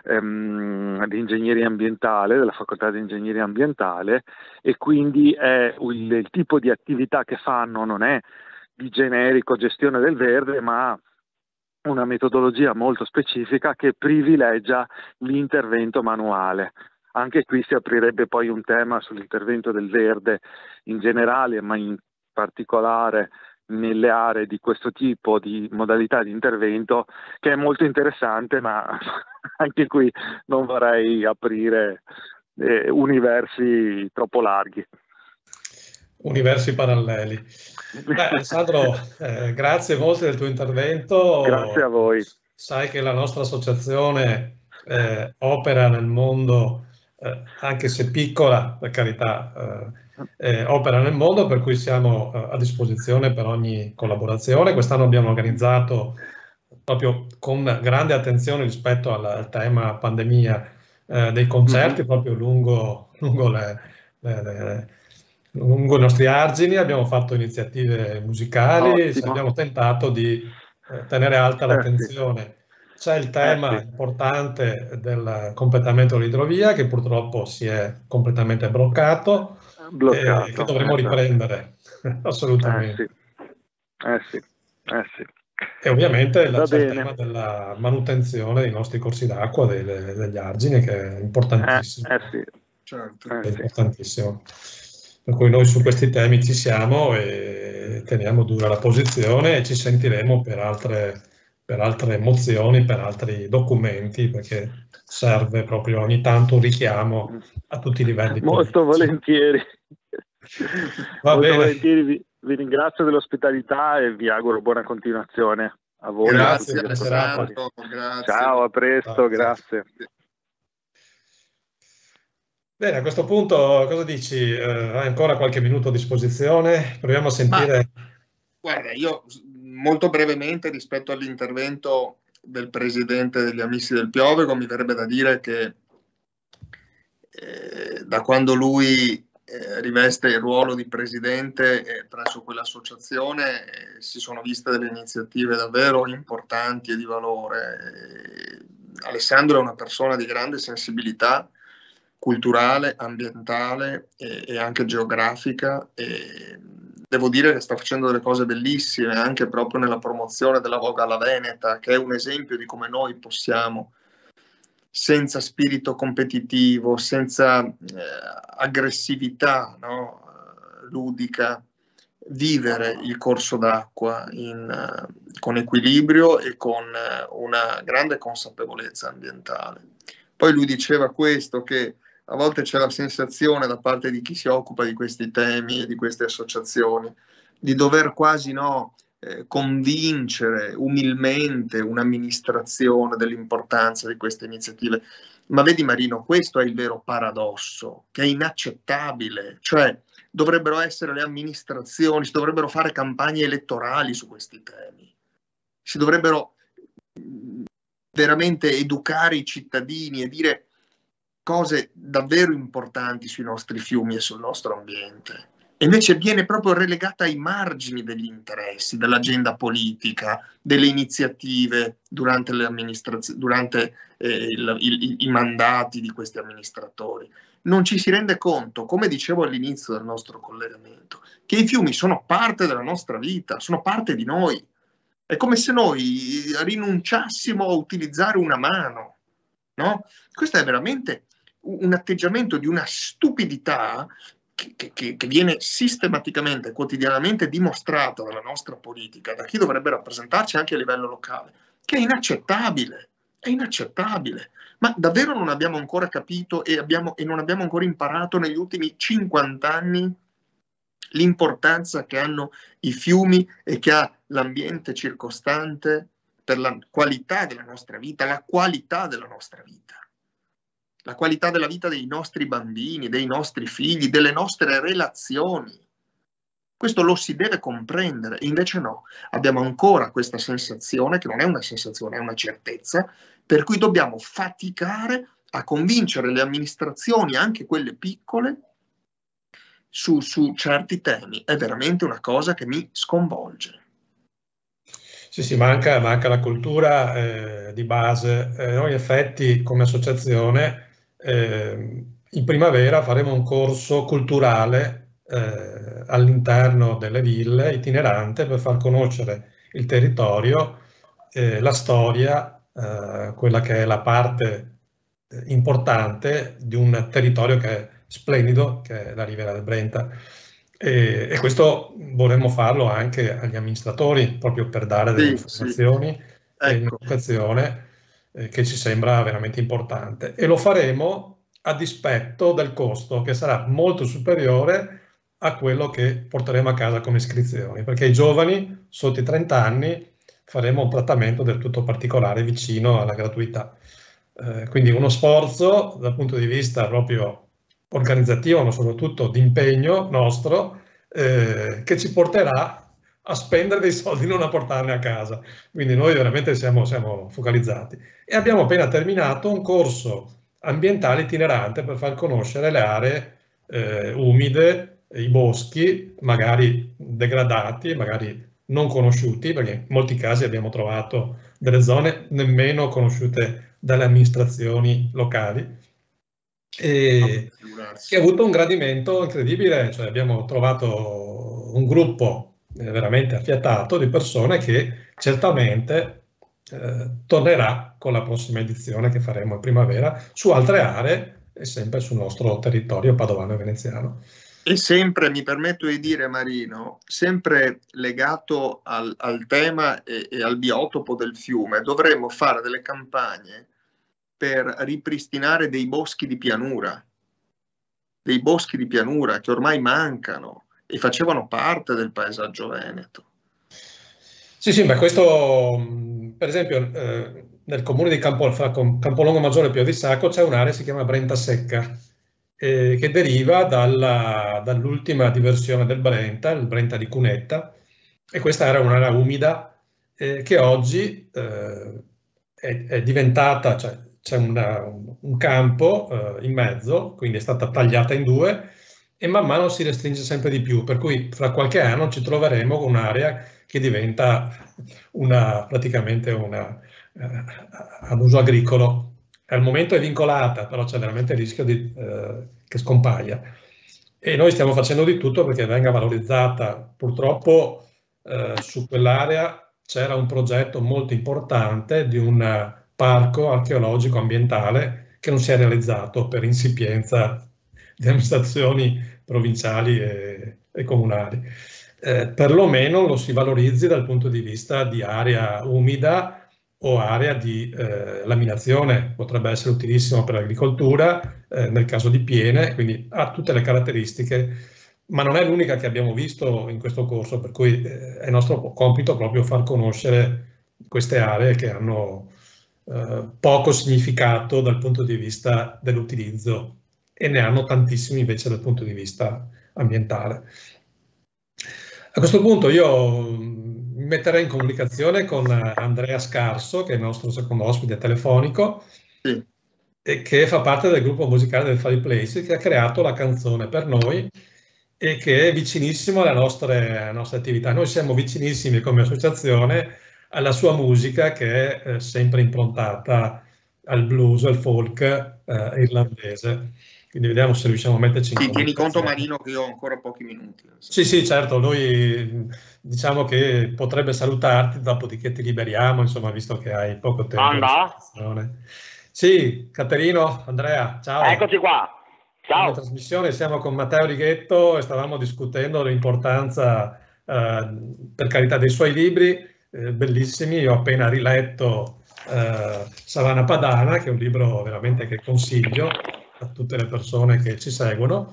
ehm, di ingegneria ambientale, della facoltà di ingegneria ambientale, e quindi è il, il tipo di attività che fanno non è di generico gestione del verde, ma una metodologia molto specifica che privilegia l'intervento manuale. Anche qui si aprirebbe poi un tema sull'intervento del verde in generale, ma in particolare nelle aree di questo tipo di modalità di intervento, che è molto interessante, ma anche qui non vorrei aprire eh, universi troppo larghi. Universi paralleli. Beh, Alessandro, eh, grazie molto del tuo intervento. Grazie a voi. Sai che la nostra associazione eh, opera nel mondo, eh, anche se piccola, per carità, eh, opera nel mondo, per cui siamo eh, a disposizione per ogni collaborazione. Quest'anno abbiamo organizzato, proprio con grande attenzione rispetto al, al tema pandemia, eh, dei concerti, mm-hmm. proprio lungo, lungo, le, le, le, lungo i nostri argini. Abbiamo fatto iniziative musicali, abbiamo tentato di eh, tenere alta l'attenzione. C'è il tema eh sì. importante del completamento dell'idrovia, che purtroppo si è completamente bloccato, bloccato e che dovremo eh, riprendere assolutamente. Eh sì. Eh sì. Eh sì. E ovviamente la, c'è il tema della manutenzione dei nostri corsi d'acqua, delle, degli argini, che è importantissimo. Eh, eh sì. Certo. È importantissimo. Per cui noi su questi temi ci siamo e teniamo dura la posizione, e ci sentiremo per altre, per altre mozioni, per altri documenti, perché serve proprio ogni tanto un richiamo a tutti i livelli. Molto politici. volentieri. Va Molto bene. volentieri vi, vi ringrazio dell'ospitalità e vi auguro buona continuazione a voi. Grazie, a Alessandro, grazie. Ciao, a presto, Ciao, grazie. Bene, a questo punto cosa dici? Eh, hai ancora qualche minuto a disposizione? Proviamo a sentire. Ma, guarda, io molto brevemente rispetto all'intervento del presidente degli Amici del Piovego, mi verrebbe da dire che eh, da quando lui eh, riveste il ruolo di presidente eh, presso quell'associazione eh, si sono viste delle iniziative davvero importanti e di valore. Eh, Alessandro è una persona di grande sensibilità culturale, ambientale e, e anche geografica, e devo dire che sta facendo delle cose bellissime anche proprio nella promozione della voga alla veneta, che è un esempio di come noi possiamo, senza spirito competitivo, senza eh, aggressività, no, ludica, vivere il corso d'acqua in, uh, con equilibrio e con uh, una grande consapevolezza ambientale. Poi lui diceva questo, che a volte c'è la sensazione da parte di chi si occupa di questi temi e di queste associazioni di dover quasi no, eh, convincere umilmente un'amministrazione dell'importanza di queste iniziative. Ma vedi Marino, questo è il vero paradosso, che è inaccettabile. Cioè dovrebbero essere le amministrazioni, si dovrebbero fare campagne elettorali su questi temi. Si dovrebbero veramente educare i cittadini e dire cose davvero importanti sui nostri fiumi e sul nostro ambiente. E invece viene proprio relegata ai margini degli interessi, dell'agenda politica, delle iniziative durante, le amministrazioni, durante eh, il, il, i mandati di questi amministratori. Non ci si rende conto, come dicevo all'inizio del nostro collegamento, che i fiumi sono parte della nostra vita, sono parte di noi. È come se noi rinunciassimo a utilizzare una mano, no? Questo è veramente un atteggiamento di una stupidità che, che, che viene sistematicamente, quotidianamente dimostrata dalla nostra politica, da chi dovrebbe rappresentarci anche a livello locale, che è inaccettabile, è inaccettabile. Ma davvero non abbiamo ancora capito e, abbiamo, e non abbiamo ancora imparato negli ultimi cinquanta anni l'importanza che hanno i fiumi e che ha l'ambiente circostante per la qualità della nostra vita, la qualità della nostra vita, la qualità della vita dei nostri bambini, dei nostri figli, delle nostre relazioni. Questo lo si deve comprendere, e invece no, abbiamo ancora questa sensazione, che non è una sensazione, è una certezza, per cui dobbiamo faticare a convincere le amministrazioni, anche quelle piccole, Su, su certi temi. È veramente una cosa che mi sconvolge. Sì, sì, manca, manca la cultura eh, di base. Eh, noi in effetti come associazione eh, in primavera faremo un corso culturale eh, all'interno delle ville, itinerante, per far conoscere il territorio, eh, la storia, eh, quella che è la parte importante di un territorio che è splendido, che è la Riviera del Brenta, e, e questo vorremmo farlo anche agli amministratori, proprio per dare delle sì, informazioni sì. e Ecco. un'educazione eh, che ci sembra veramente importante, e lo faremo a dispetto del costo, che sarà molto superiore a quello che porteremo a casa come iscrizioni, perché ai giovani sotto i trenta anni faremo un trattamento del tutto particolare, vicino alla gratuità. Eh, quindi uno sforzo dal punto di vista proprio organizzativo, ma soprattutto di impegno nostro, eh, che ci porterà a spendere dei soldi, non a portarne a casa. Quindi noi veramente siamo, siamo focalizzati. E abbiamo appena terminato un corso ambientale itinerante per far conoscere le aree eh, umide, i boschi, magari degradati, magari non conosciuti, perché in molti casi abbiamo trovato delle zone nemmeno conosciute dalle amministrazioni locali, e che ha avuto un gradimento incredibile. Cioè abbiamo trovato un gruppo eh, veramente affiatato di persone che certamente eh, tornerà con la prossima edizione che faremo in primavera su altre aree e sempre sul nostro territorio padovano e veneziano. E sempre, mi permetto di dire, Marino, sempre legato al, al tema e, e al biotopo del fiume, dovremmo fare delle campagne per ripristinare dei boschi di pianura, dei boschi di pianura che ormai mancano e facevano parte del paesaggio veneto. Sì, sì, ma questo, per esempio, eh, nel comune di Campo, Campolongo Maggiore Pio di Sacco c'è un'area che si chiama Brenta Secca, eh, che deriva dalla, dall'ultima diversione del Brenta, il Brenta di Cunetta, e questa era un'area umida eh, che oggi eh, è, è diventata, cioè c'è una, un campo eh, in mezzo, quindi è stata tagliata in due e man mano si restringe sempre di più, per cui fra qualche anno ci troveremo con un'area che diventa una, praticamente una, eh, ad uso agricolo. Al momento è vincolata, però c'è veramente il rischio di, eh, che scompaia. E noi stiamo facendo di tutto perché venga valorizzata. Purtroppo eh, su quell'area c'era un progetto molto importante di un parco archeologico ambientale che non si è realizzato per insipienza di amministrazioni provinciali e, e comunali. Eh, perlomeno lo si valorizzi dal punto di vista di area umida o area di eh, laminazione, potrebbe essere utilissimo per l'agricoltura, eh, nel caso di piene, quindi ha tutte le caratteristiche, ma non è l'unica che abbiamo visto in questo corso, per cui eh, è nostro compito proprio far conoscere queste aree che hanno eh, poco significato dal punto di vista dell'utilizzo e ne hanno tantissimi invece dal punto di vista ambientale. A questo punto io mi metterei in comunicazione con Andrea Scarso, che è il nostro secondo ospite telefonico, sì, e che fa parte del gruppo musicale del Fireplace, che ha creato la canzone per noi e che è vicinissimo alle nostre, alle nostre attività. Noi siamo vicinissimi come associazione alla sua musica, che è eh, sempre improntata al blues, al folk eh, irlandese. Quindi vediamo se riusciamo a metterci in sì, tieni conto, comunicazione. Marino, che io ho ancora pochi minuti. Sì, sì, certo, noi diciamo che potrebbe salutarti, dopodiché ti liberiamo, insomma, visto che hai poco tempo. Anda? Sì, Caterino, Andrea, ciao. Eccoci qua. Ciao. In trasmissione siamo con Matteo Righetto e stavamo discutendo l'importanza, eh, per carità, dei suoi libri, eh, bellissimi. Io ho appena riletto eh, Savana Padana, che è un libro veramente che consiglio a tutte le persone che ci seguono.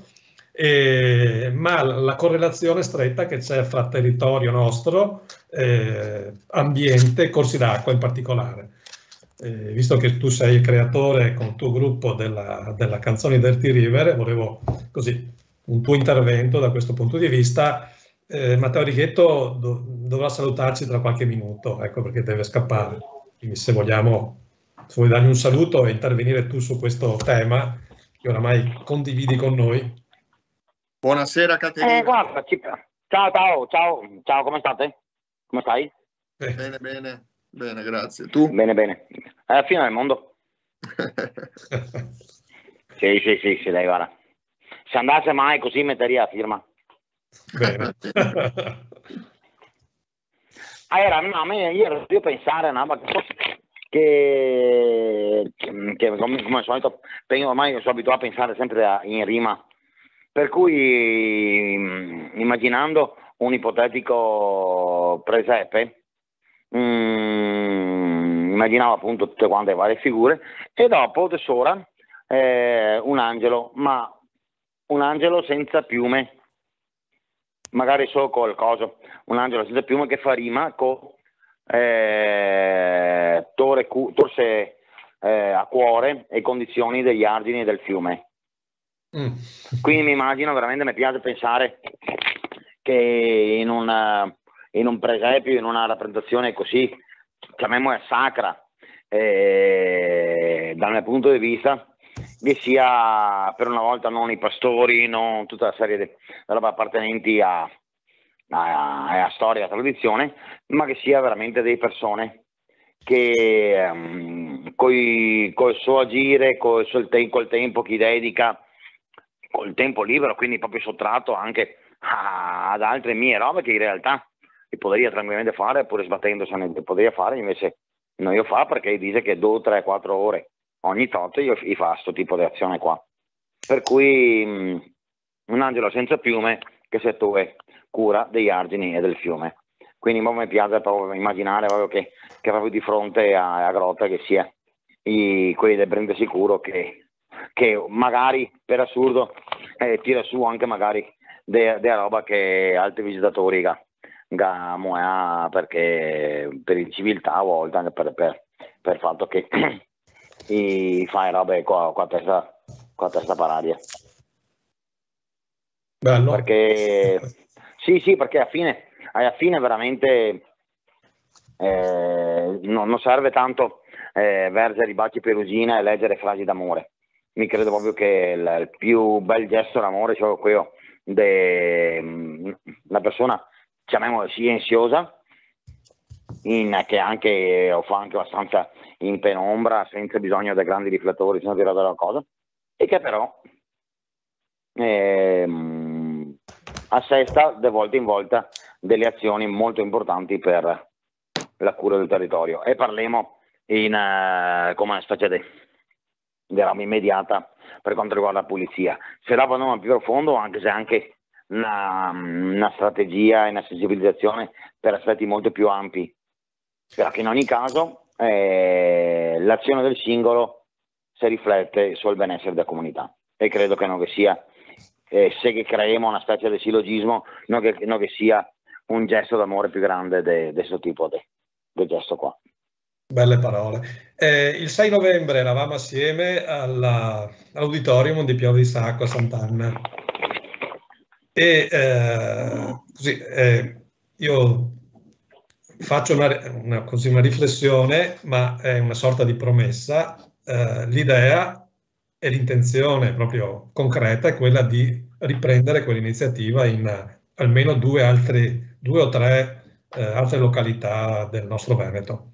E, ma la correlazione stretta che c'è fra territorio nostro, eh, ambiente e corsi d'acqua in particolare. Eh, visto che tu sei il creatore con il tuo gruppo della, della canzone Dirty River, volevo così un tuo intervento da questo punto di vista. Eh, Matteo Righetto do, dovrà salutarci tra qualche minuto, ecco, perché deve scappare. Quindi se vogliamo, se vuoi dargli un saluto e intervenire tu su questo tema che oramai condividi con noi. Buonasera Caterina. Eh, guarda, ciao, ciao, ciao, ciao, come state? Come stai? Eh. Bene, bene, bene, grazie. Tu? Bene, bene. È la fine del mondo. Sì, sì, sì, sì, dai, guarda. Se andasse mai così metterai la firma. Bene. Ah, era, no, a me, io devo pensare, no, che, che, che come, come al solito, ormai sono abituato a pensare sempre in rima. Per cui, immaginando un ipotetico presepe, mh, immaginavo appunto tutte quante le varie figure, e dopo tesora eh, un angelo, ma un angelo senza piume, magari solo col coso, un angelo senza piume che fa rima con eh, torre, torse eh, a cuore e condizioni degli argini del fiume. Mm. Quindi mi immagino, veramente mi piace pensare che in un, in un presepio, in una rappresentazione così, chiamiamola sacra, eh, dal mio punto di vista, vi sia per una volta non i pastori, non tutta la serie di roba appartenenti a, a, a storia, a tradizione, ma che sia veramente delle persone che um, coi, col suo agire, col, suo te- col tempo che dedica, col tempo libero, quindi proprio sottratto anche a, ad altre mie robe che in realtà li poteria tranquillamente fare, pure sbattendosene li poteria fare, invece non io fa perché dice che due, tre, quattro ore ogni tot io, io fa questo tipo di azione qua. Per cui mh, un angelo senza piume che se tu cura degli argini e del fiume. Quindi mi piace proprio immaginare proprio che, che proprio di fronte a, a Grotta che sia i, quelli del Brenta Sicuro che, che magari per assurdo eh, tira su anche magari della roba che altri visitatori ga, ga moea perché per il civiltà a volte anche per, per, per il fatto che i fai robe qua, qua a testa, qua a testa pararia. Bello. Perché sì, sì, perché alla fine, alla fine veramente eh, non, non serve tanto eh, vergere i baci perugina e leggere frasi d'amore. Mi credo proprio che il, il più bel gesto d'amore sia cioè quello di una persona, chiamiamola silenziosa, in, che anche o fa anche abbastanza in penombra, senza bisogno dei grandi riflettori, senza dire della cosa, e che però ehm, assesta di volta in volta delle azioni molto importanti per la cura del territorio. E parliamo in uh, come una specie di, di roba immediata per quanto riguarda la pulizia. Se la andiamo più profondo, anche se anche una, una strategia e una sensibilizzazione per aspetti molto più ampi, perché in ogni caso eh, l'azione del singolo si riflette sul benessere della comunità, e credo che non che sia eh, se che creiamo una specie di sillogismo, non che, non che sia un gesto d'amore più grande di questo tipo di gesto qua. Belle parole. Eh, il sei novembre eravamo assieme alla, all'auditorium di Piove di Sacco a Sant'Anna e eh, così eh, io faccio una, una, così una riflessione, ma è una sorta di promessa. Eh, l'idea e l'intenzione proprio concreta è quella di riprendere quell'iniziativa in uh, almeno due, altri, due o tre uh, altre località del nostro Veneto.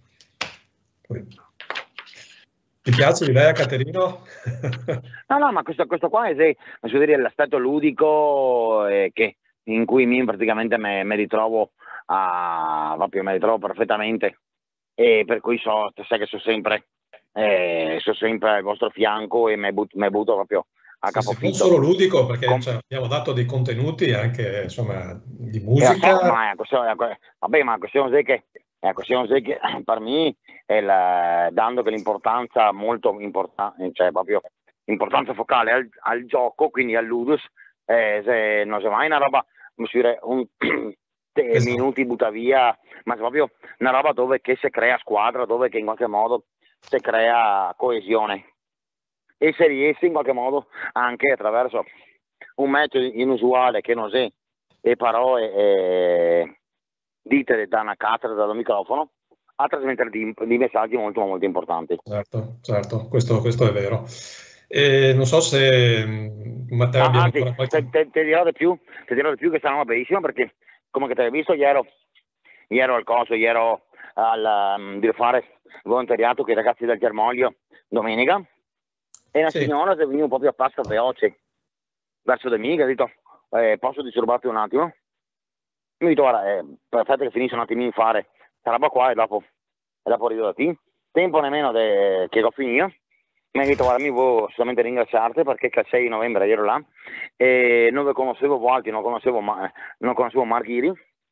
Ti piace l'idea, Caterino? No, no, ma questo, questo qua è l'aspetto ludico eh, che, in cui mi praticamente mi ritrovo a, proprio, mi ritrovo perfettamente, e per cui so, sai che sono sempre, eh, sono sempre al vostro fianco e mi butto, butto proprio a sì, capofitto. Non solo ludico, perché Com- cioè, abbiamo dato dei contenuti anche insomma di musica. So, ma è questione, vabbè, ma è questione che è questione che per me è la, dando che l'importanza molto importante, cioè proprio importanza focale al, al gioco, quindi al ludus, eh, se non c'è mai una roba, un esatto. minuti butta via, ma è proprio una roba dove che si crea squadra, dove che in qualche modo si crea coesione e si riesce in qualche modo anche attraverso un metodo inusuale che non è e parole e dite da una cattedra, dal microfono, a trasmettere di, di messaggi molto molto importanti. Certo, certo, questo, questo è vero. E non so se Matteo ah, abbiamo anzi, ancora qualche... te, te, te dirò di più, te dirò di più che stanno bellissimo, perché come che ti hai visto, ieri ero, ieri ero al coso, ieri ero al um, di fare volontariato con i ragazzi del Germoglio domenica, e una sì. signora si è venuta un po' più a passa veloce verso di me, che ha detto eh, posso disturbarti un attimo? Mi ho detto guarda, eh, perfetto che finisce un attimino di fare questa roba qua e dopo, e dopo rido da te, tempo nemmeno de, che ho finito. Mi ha detto guarda, mi vuoi solamente ringraziarti perché il sei novembre ero là e non conoscevo Volti, non conoscevo, non conoscevo Marghiri,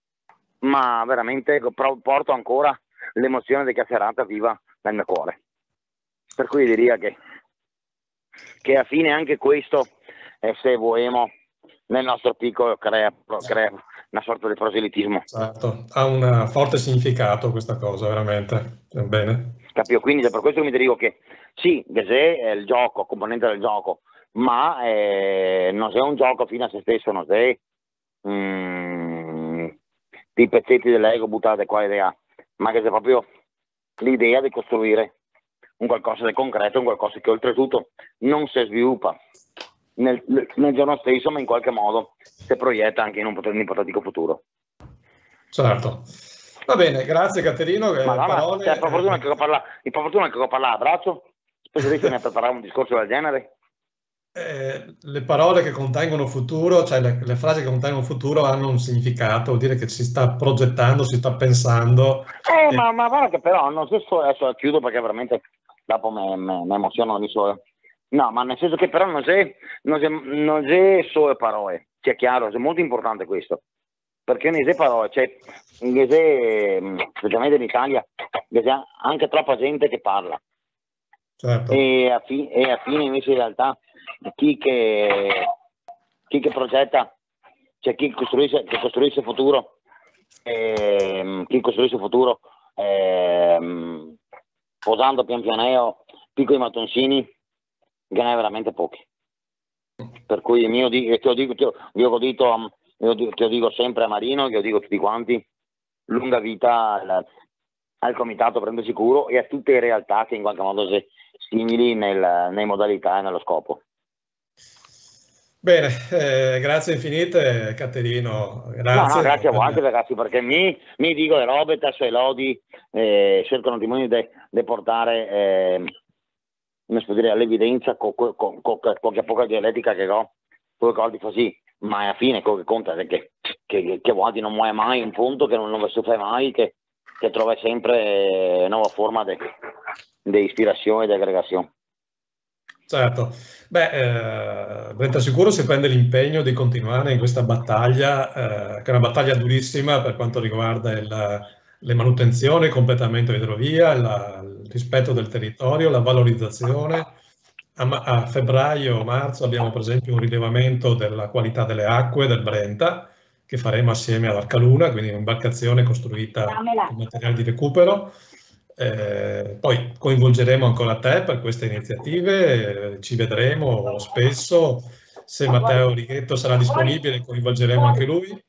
ma veramente porto ancora l'emozione di questa serata viva nel mio cuore. Per cui direi che, che alla fine anche questo, eh, se vogliamo, nel nostro piccolo crea, crea una sorta di proselitismo. Certo, ha un forte significato questa cosa, veramente. Bene. Capito? Quindi per questo mi dico che sì, Gesè è il gioco, componente del gioco, ma eh, non è un gioco fino a se stesso, non è mm, di pezzetti dell'ego buttate qua e là, ma che è proprio l'idea di costruire un qualcosa di concreto, un qualcosa che oltretutto non si sviluppa nel, nel giorno stesso, ma in qualche modo si proietta anche in un, in un ipotetico futuro. Certo. Va bene, grazie Caterino. Ma no, parole... cioè, per fortuna che ho parlato, per fortuna che ho parlato a braccio, spesso riesco a preparare un discorso del genere. Eh, le parole che contengono futuro, cioè le, le frasi che contengono futuro hanno un significato, vuol dire che si sta progettando, si sta pensando. Eh, e... ma, ma guarda che però, non so se adesso chiudo perché veramente dopo mi emoziono ogni solo. No, ma nel senso che però non c'è, non c'è, non c'è solo parole, c'è chiaro, è molto importante questo, perché non c'è parole, c'è, c'è specialmente in Italia, c'è anche troppa gente che parla. Certo. E, a fi, e a fine invece in realtà chi che, chi che progetta, cioè chi costruisce, che costruisce il futuro, eh, chi costruisce il futuro eh, posando pian pianeo piccoli mattoncini, che ne è veramente pochi. Per cui io dico, te lo dico, te lo dico, io te lo dico sempre a Marino, io dico a tutti quanti, lunga vita al, al Comitato Brenta Sicuro e a tutte le realtà che in qualche modo si simili nel, nelle modalità e nello scopo. Bene, eh, grazie infinite Caterino. Grazie. No, no, grazie a voi ragazzi, perché mi, mi dico le robe, tasso e lodi, eh, cercano di di portare eh, dire, all'evidenza con co, co, co, qualche poca dialettica che ho, quello che ho di così, ma alla fine quello che conta è che, che, che vuoi non muore mai un punto, che non, non si fa mai, che, che trova sempre nuova forma di ispirazione e di aggregazione. Certo, beh, eh, Brenta Sicuro si prende l'impegno di continuare in questa battaglia, eh, che è una battaglia durissima per quanto riguarda il, le manutenzioni, il completamento idrovia, la, il rispetto del territorio, la valorizzazione. A, a febbraio, marzo abbiamo per esempio un rilevamento della qualità delle acque del Brenta, che faremo assieme all'Arcaluna, quindi un'imbarcazione costruita con materiali di recupero. Eh, poi coinvolgeremo ancora te per queste iniziative, eh, ci vedremo spesso, se Matteo Righetto sarà disponibile coinvolgeremo anche lui.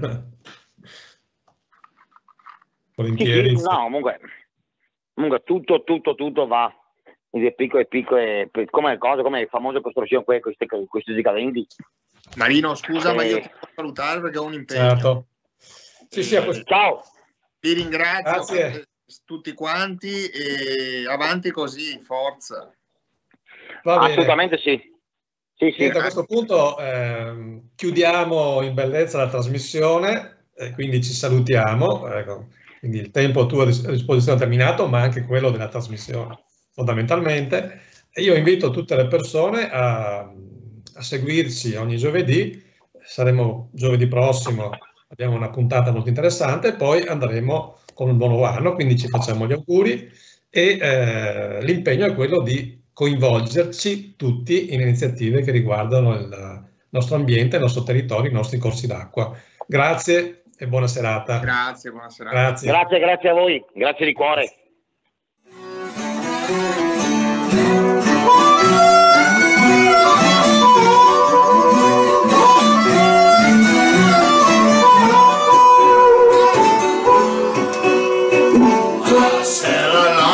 Volentieri. Sì, sì, no, comunque, comunque tutto, tutto, tutto va in piccole, piccole, come cose, come le famose costruzioni, questi, questi decadenti. Marino, scusa, eh, ma io ti devo salutare perché ho un impegno. Certo. Sì, sì, a questo... Ciao. Ti ringrazio. Grazie. Tutti quanti e avanti così, forza. Va bene. Assolutamente sì. Sì, sì. Niente, a questo punto eh, chiudiamo in bellezza la trasmissione, eh, quindi ci salutiamo. Ecco. Quindi il tempo a tua disposizione è terminato, ma anche quello della trasmissione fondamentalmente. E io invito tutte le persone a, a seguirci ogni giovedì. Saremo giovedì prossimo, abbiamo una puntata molto interessante, poi andremo con un nuovo anno, quindi ci facciamo gli auguri e eh, l'impegno è quello di coinvolgerci tutti in iniziative che riguardano il nostro ambiente, il nostro territorio, i nostri corsi d'acqua. Grazie e buona serata. Grazie, buona serata. Grazie, grazie, grazie a voi, grazie di cuore.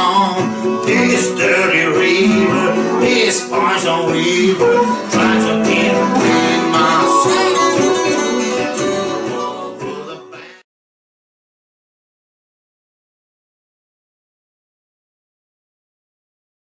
This dirty river, this poison river, tries to